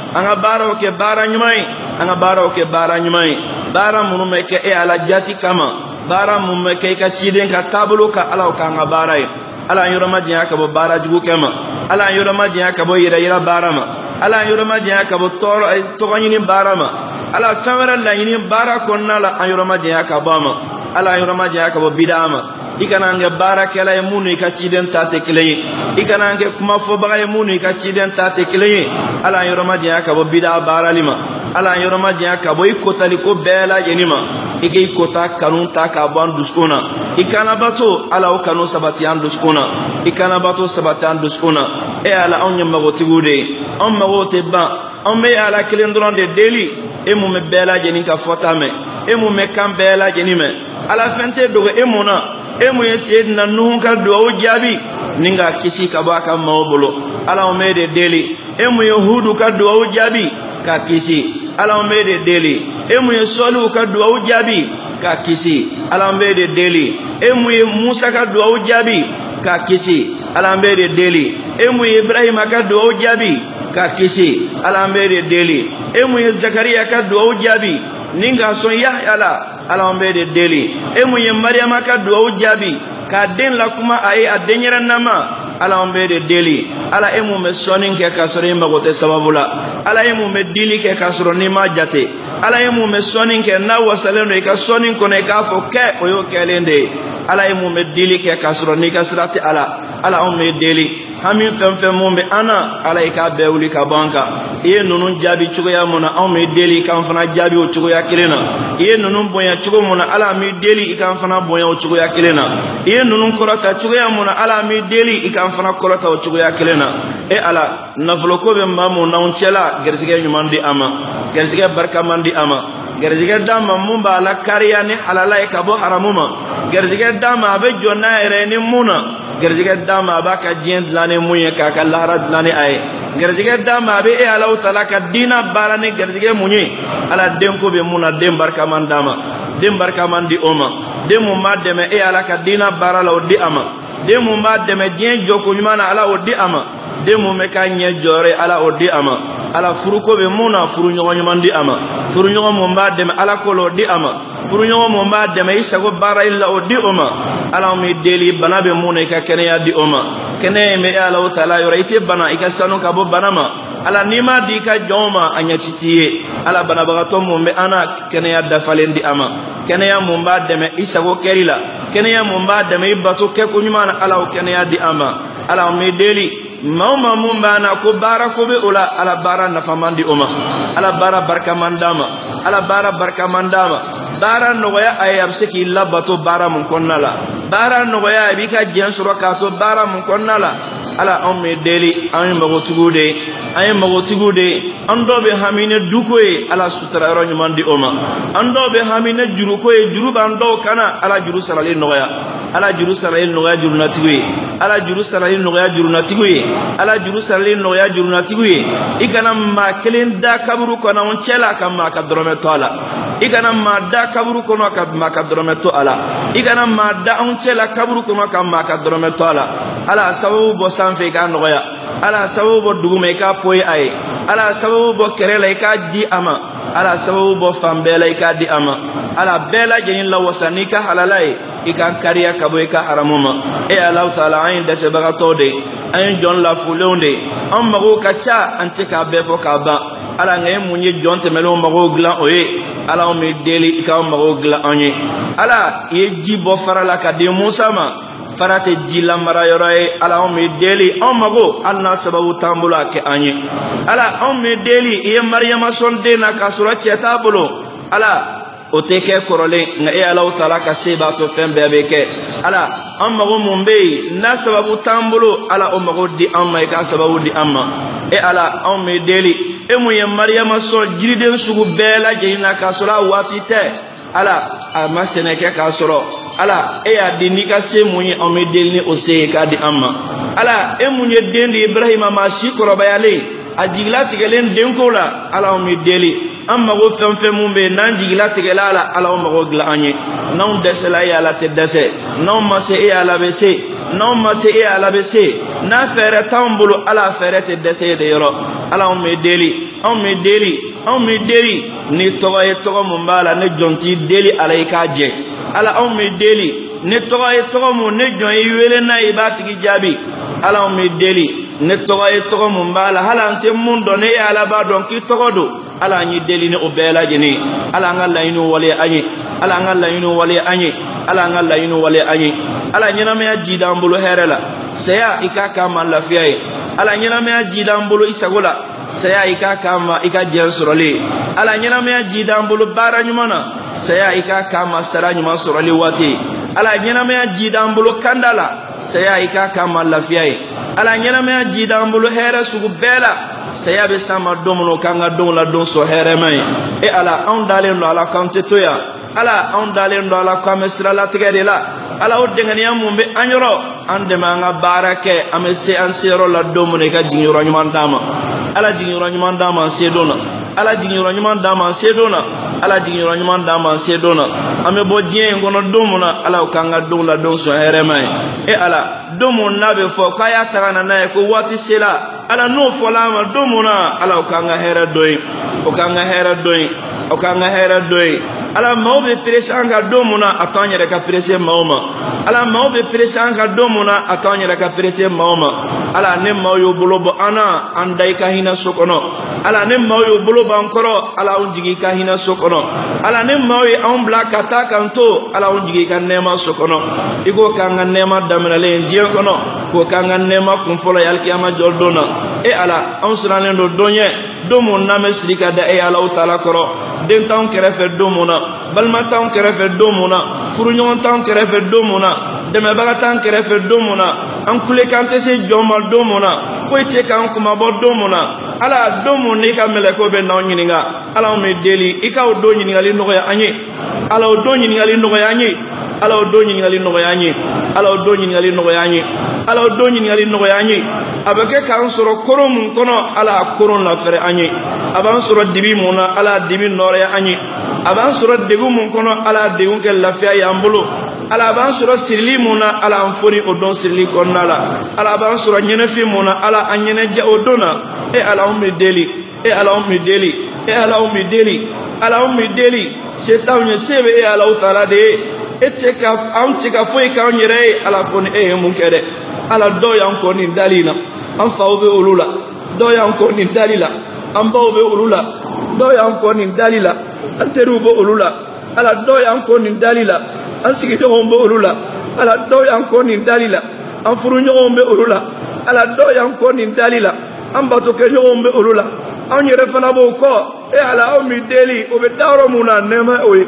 anga bara ke bara nyumai anga bara ke bara nyumai bara munu me ke e ala jati kama bara munu me ke ka ciden ka tabulu ka ala ka anga bara ala yoroma dia ka bo bara jugu kema ala yoroma dia ka bo yira bara ma ala yoroma dia ka bo toro ay to ganyini bara ma ala kamera la yini bara konna la yoroma dia ka ba ma ala yoroma dia ka bo bidama ikanange bara kala e munu ka ciden tate kileye ikanange kuma fo baga e munu ka ciden tate kileye ala yoroma dia ka bo bida bara lima ala yoroma dia ka bo ikotali ko bela yenima ike ikota kanun ta ka ban duskuna ikana bato ala o kanu sabati an duskuna ikana bato sabati an duskuna e ala onye magoti gude on magote ba on me ala kilendron de deli e mu me bela jeni ka fotame e mu me kan bela jeni me ala fente dogo e mona emu yesedna nuhun ka duwa jabi ninga kisi ka baka mawbolo ala o mede deli emu yahudu ka duwa jabi ka kisi ala o mede deli emu yesolu ka duwa jabi ka kisi ala o mede deli emu Musa ka duwa jabi ka kisi ala o mede deli emu Ibrahim ka duwa jabi ka kisi ala o mede deli emu Zakaria ka duwa jabi ninga son Yahya ala mbede deli emu ye Maryama ka duwa jabi ka den la kuma ayi adenyera nama ala mbede deli ala emu me sonin ke kasoro magote sababula ala emu me dili ke kasoro ni ma jate ala emu me sonin ke na wasaleno e ka sonin ko ne ka fo ke oyo kelende ala emu me dili ke kasoro ni ka sirati ala on me deli hamin fem mumbe ana ala ka bewli ka banka ye nunun jabi chugo ya mona on me deli kan fana jabi o chugo ya kilena ye nunun bonya chugo mona ala mi deli kan fana bonya o chugo ya kilena ye nunun korota chugo ya mona ala mi deli kan fana korota o chugo ya kilena e ala nafloko be mamu naunchela gersige nyumandi ama gersige barka mandi ama gersige dama mumba ala kariya ni halala e kabo haramuma gersige dama be jonna ere ni muna gersige dama baka jend lane munye ka kallara lane ay gersige dama be e ala utala ka dina barane gersige munye ala denko be muna dem barka mandama dem barka mandi oma dem mu mademe e ala ka dina barala o di ama dem mu mademe jen joko nyumana ala o di ama dem mu me ka nye jore ala o di ama ala furuko be muna furu nyogo nyumandi ama furu nyogo mu mademe ala kolo di ama furu nyogo mu mademe isago bara illa o di oma ala mi deli bana be muna ka kene ya di oma kene me ala o taala yoro ite bana ikasanu ka bo banama ala nima di ka joma anya titiye ala bana bagato mu me ana kene ya dafalendi ama kene ya mu mademe isago kerila kene ya mu mademe ibato ke kunyuma ala o kene ya di ama ala mi deli mama mumbana ko bara ko be ola ala bara nafamandi oma ala bara barka mandama ala bara barka mandama bara nogoya ayab seki labato bara mun konnala bara nogoya bika jensuro ka to bara mun konnala ala on me deli an magotugude ando be hamine dukoy ala sutra ro nyumandi oma ando be hamine jurukoy jurubando kana ala juru sarale nogoya ala juru sarale nogoya jurunatiguye ala juru sarale nogoya jurunatiguye ala juru sarale nogoya jurunatiguye ikana ma kelen da kaburu kono on chela kama ka drome toala ikana ma da kaburu kono ka ma ka drome to ala ikana ma da on chela kaburu kono ka ma ka drome to ala sawu bo sanfe ka nogoya ala sawu bo dugume ka poy ay ala sawu bo kerela ka di ama ala sawu bo fambela ka di ama ala bela jenin la wasani ka halalai ikan kariya kabo ka haramuma e Allah taala ayin da se baga tode ayin jon la fulonde am mago kacha anti ka be fo ka ba ala ngay munye jonte melo mago glan oye ala o me deli ka mago glan anye ala ye jibo farala ka de Musa ma farate jila mara yoroy ala o me deli on mago anna sababu tambula ke anye ala on me deli ye Maryama sonde na ka sura cheta bolo ala o teke korole nga e ala taala ka seba to fembe beke ala amma go mumbe na sababu tambulo ala o mago di amma ka sababu di amma e ala on me deli e mu ye Maryama so jiriden sugu bela jeina ka sura watite ala ama seneke ka soro ala e ya dini ka se mu ye on me deli ni o se ka di amma ala e mu ye dendi Ibrahima ma shi koroba yale ajigla tigelen denkola ala o me deli amma go fem mumbe nan jigila tigela ala o mago gla anye non desela ya la te dese non masse e ala bese non masse e ala bese na fere tambulu ala fere te dese de yoro ala o me deli anw mi deli ni tɔgɔ ye tɔgɔ mun b'a la ne jɔn t'i deli ala i k'a jɛ ala anw mi deli ni tɔgɔ ye tɔgɔ mun ne jɔn i wele n'a ye i b'a tigi jaabi ala anw mi deli ni tɔgɔ ye tɔgɔ mun b'a la hali an tɛ mun dɔn ne ye ala b'a dɔn k'i tɔgɔ don ala an ye deli ni o bɛɛ lajɛlen ala an ka laɲiniw waleya an ye ala an ka laɲiniw waleya an ye ala an ka laɲiniw waleya an ye ala ɲɛnamaya jida an bolo hɛrɛ la saya i k'a k'a ma lafiya ye ala ɲɛnamaya jida an bolo i sago la saya i k'a k'a ma i ka diɲɛ sɔrɔli ala ɲɛnamaya jida an bolo baara ɲuman na saya i k'a k'a ma sara ɲuman sɔrɔli waati ala ɲɛnamaya jida an bolo kanda la saya i k'a k'a ma lafiya ye ala ɲɛnamaya jida an bolo hɛrɛ sugu bɛɛ la saya bɛ s'an ma don minnu k'an ka donw la don sɔrɔ hɛrɛma ye ala anw dalen don ala k'an tɛ to yan ala anw dalen don ala k'an bɛ sira latigɛ de la ala o dɛngɛniya mun bɛ an yɔrɔ an dɛmɛ an ka baara kɛ an bɛ se an seyɔrɔ la don min na i ka jiginyɔrɔ ɲuman d'an ma ala jiginyɔrɔ ɲuman d'an ma an se don na ala jiginyɔrɔ ɲuman d'an ma an se don na ala jiginyɔrɔ ɲuman d'an ma an se don na an bɛ bɔ diɲɛ in kɔnɔ don min na ala k'an ka don la don sɔrɔ hɛrɛma ye ala don min n'a bɛ fɔ k'a y'a taga na n'a ye ko waati sera ala n'o fɔla an ma don min na ala k'an ka hɛrɛ dɔ ye o k'an ka hɛrɛ dɔ ye o k'an ka hɛrɛ dɔ ye ala maaw bɛ perese an ka don min na a t'an yɛrɛ ka perese maaw ma ala maaw bɛ perese an ka don min na a t'an yɛrɛ ka perese maaw ma ala ne maaw y'o bolo bɔ an na an da i ka hinɛ so kɔnɔ ala ne maaw y'o bolo bɔ an kɔrɔ ala anw jigi i ka hinɛ so kɔnɔ ala ne maaw ye anw bila ka taa k'an to ala anw jigi i ka nɛɛma so kɔnɔ i k'o k'an ka nɛɛma daminɛlen diɲɛ kɔnɔ k'o k'an ka nɛɛma kunfɔlɔ ye alikiyama jɔ don na ala anw sirannen don don ɲɛ don min n'an bɛ siri ka da alaw taala kɔrɔ den t'anw kɛrɛfɛ don min na balima t'anw kɛrɛfɛ don min na furuɲɔgɔn t'anw kɛrɛfɛ don min na dɛmɛbaga t'an kɛrɛfɛ don min na an kulekan tɛ se jɔn ma don min na foyi tɛ k'an kumabɔ don min na ala don min n'i ka mɛlɛkɛw bɛ n'anw ɲininka ala anw bɛ deli i ka o don ɲininkali nɔgɔya an ye ala o don ɲininkali nɔgɔya an ye ala o don ɲininkali nɔgɔya an ye ala o don ɲininkali nɔgɔya an ye ala o don ɲininkali nɔgɔya an ye a bɛ kɛ k'an sɔrɔ koron mun kɔnɔ ala a koron lafɛrɛ an ye a b'an sɔrɔ dibi mun na ala a dibi nɔrɔya an ye a b'an sɔrɔ degun mun kɔnɔ ala a degun kɛ lafiya ye an bolo ala a b'an sɔrɔ sirili mun na ala an foni o don sirili kɔnɔna la ala a b'an sɔrɔ ɲɛnɛfin mun na ala an ɲɛnɛjɛ o don na ala anw bɛ deli ala anw bɛ deli ala anw bɛ deli ala anw bɛ deli se t'anw ye se bɛ alaw taala de ye anw tɛ ka foyi k'anw yɛrɛ ye ala fɔ ni ye mun kɛ dɛ ala dɔw y'an kɔ nin dali la an faw bɛ olu la dɔw y'an kɔ nin dali la an baw bɛ olu la dɔw y'an kɔ nin dali la an teriw bɛ olu la ala dɔw y'an kɔ nin dali la an sigiɲɔgɔnw bɛ olu la ala dɔw y'an kɔ nin dali la an furuɲɔgɔnw bɛ olu la ala dɔw y'an kɔ nin dali la an batokɛɲɔgɔnw bɛ olu la anw yɛrɛ fana b'o kɔ ala anw mi deli o bɛ da yɔrɔ mun na nɛɛma o ye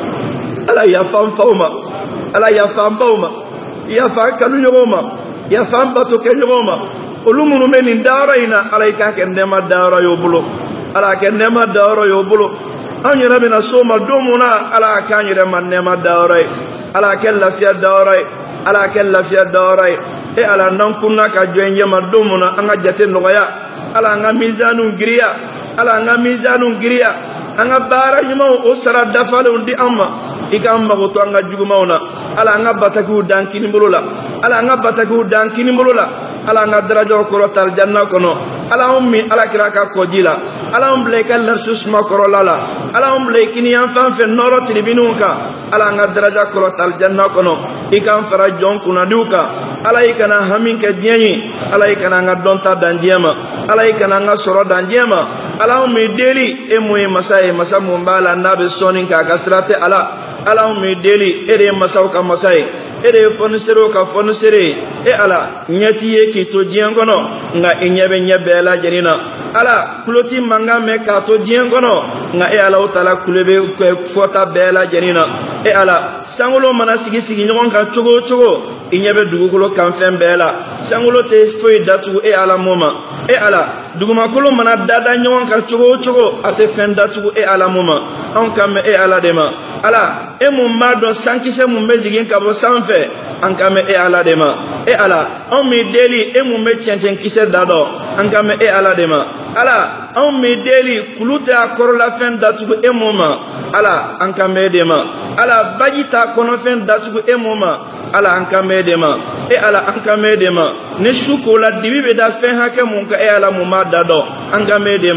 ala yafa an faw ma ala yafa an baw ma yafa an kanuɲɔgɔnw ma yafa an batokɛɲɔgɔnw ma olu minnu bɛ nin dayɔrɔ in na ala i k'a kɛ nɛɛma dayɔrɔ y'o bolo ala kɛ nɛɛma dayɔrɔ y'o bolo anw yɛrɛ bɛna so ma don min na ala k'an yɛrɛ ma nɛɛma dayɔrɔ ye ala kɛ lafiya dayɔrɔ ye ala kɛ lafiya dayɔrɔ ye ala n'an kunna ka jɔ in ɲɛma don min na an ka jate nɔgɔya ala an ka mizaniw giriya ala an ka mizaniw giriya an ka baara ɲumanw o sara dafalenw di an ma i k'an mago to an ka jugumanw na ala an ka batakiw dan kinibolo la ala an ka batakiw dan kinibolo la ala an ka darajaw kɔrɔ ta aljanna kɔnɔ ala anw min ala kira ka kɔji la ala anw bila i ka larisu suma kɔrɔla la ala anw bila i kini yan fan fɛ nɔrɔ tilibiniw kan ala an ka daraja kɔrɔ ta aljanna kɔnɔ i k'an fara jɔn kunnadiw kan ala i kana hami kɛ diɲɛ ye ala i kana an ka dɔn ta dan diɲɛ ma ala i kana an ka sɔrɔ dan diɲɛ ma ala anw min deli e mun ye masa ye masa mun b'a la n'a bɛ sɔnni k'a ka sira tɛ ala ala anw min deli e de ye masaw ka masa ye e de ye fɔniserew ka fɔnisere ye ala ɲɛ t'i ye k'i to diɲɛ kɔnɔ nka i ɲɛ bɛ ɲɛ bɛɛ lajɛlen na ala kulo t'i mankan mɛn k'a to diɲɛ kɔnɔ nka alaw taala kulo bɛ fɔta bɛɛ lajɛlen na ala sankolo mana sigi sigi ɲɔgɔn kan cogo o cogo i ɲɛ bɛ dugukolo kan fɛn bɛɛ la sankolo tɛ foyi datugu ala mun ma ala dugumakolo mana dada ɲɔgɔn kan cogo o cogo a tɛ fɛn datugu ala mun ma anw kan bɛ ala de ma ala mun b'a dɔn sankisɛ mun bɛ jigin ka bɔ sanfɛ an kan bɛ ala de ma ala anw min deli mun bɛ cɛncɛn kisɛ da dɔn an kan bɛ ala de ma ala anw min deli kulu tɛ a kɔrɔla fɛn datugu mun ma ala an kan bɛ de ma ala baji t'a kɔnɔfɛn datugu mun ma ala an kan bɛ de ma ala an kan bɛ de ma ni su ko la dibi bɛ da fɛn hakɛ mun ka ala mun b'a da dɔn an kan bɛ de ma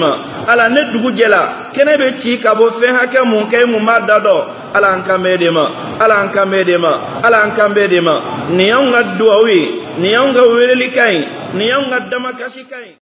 ala ne dugu jɛla kɛnɛ bɛ ci ka bɔ fɛn hakɛ mun kɛ mun ma da dɔ ala an kan bɛɛ de ma ala an kan bɛɛ de ma ala an kan bɛɛ de ma nin y'anw ka duwawu ye nin y'anw ka welelikan ye nin y'anw ka damakasikan ye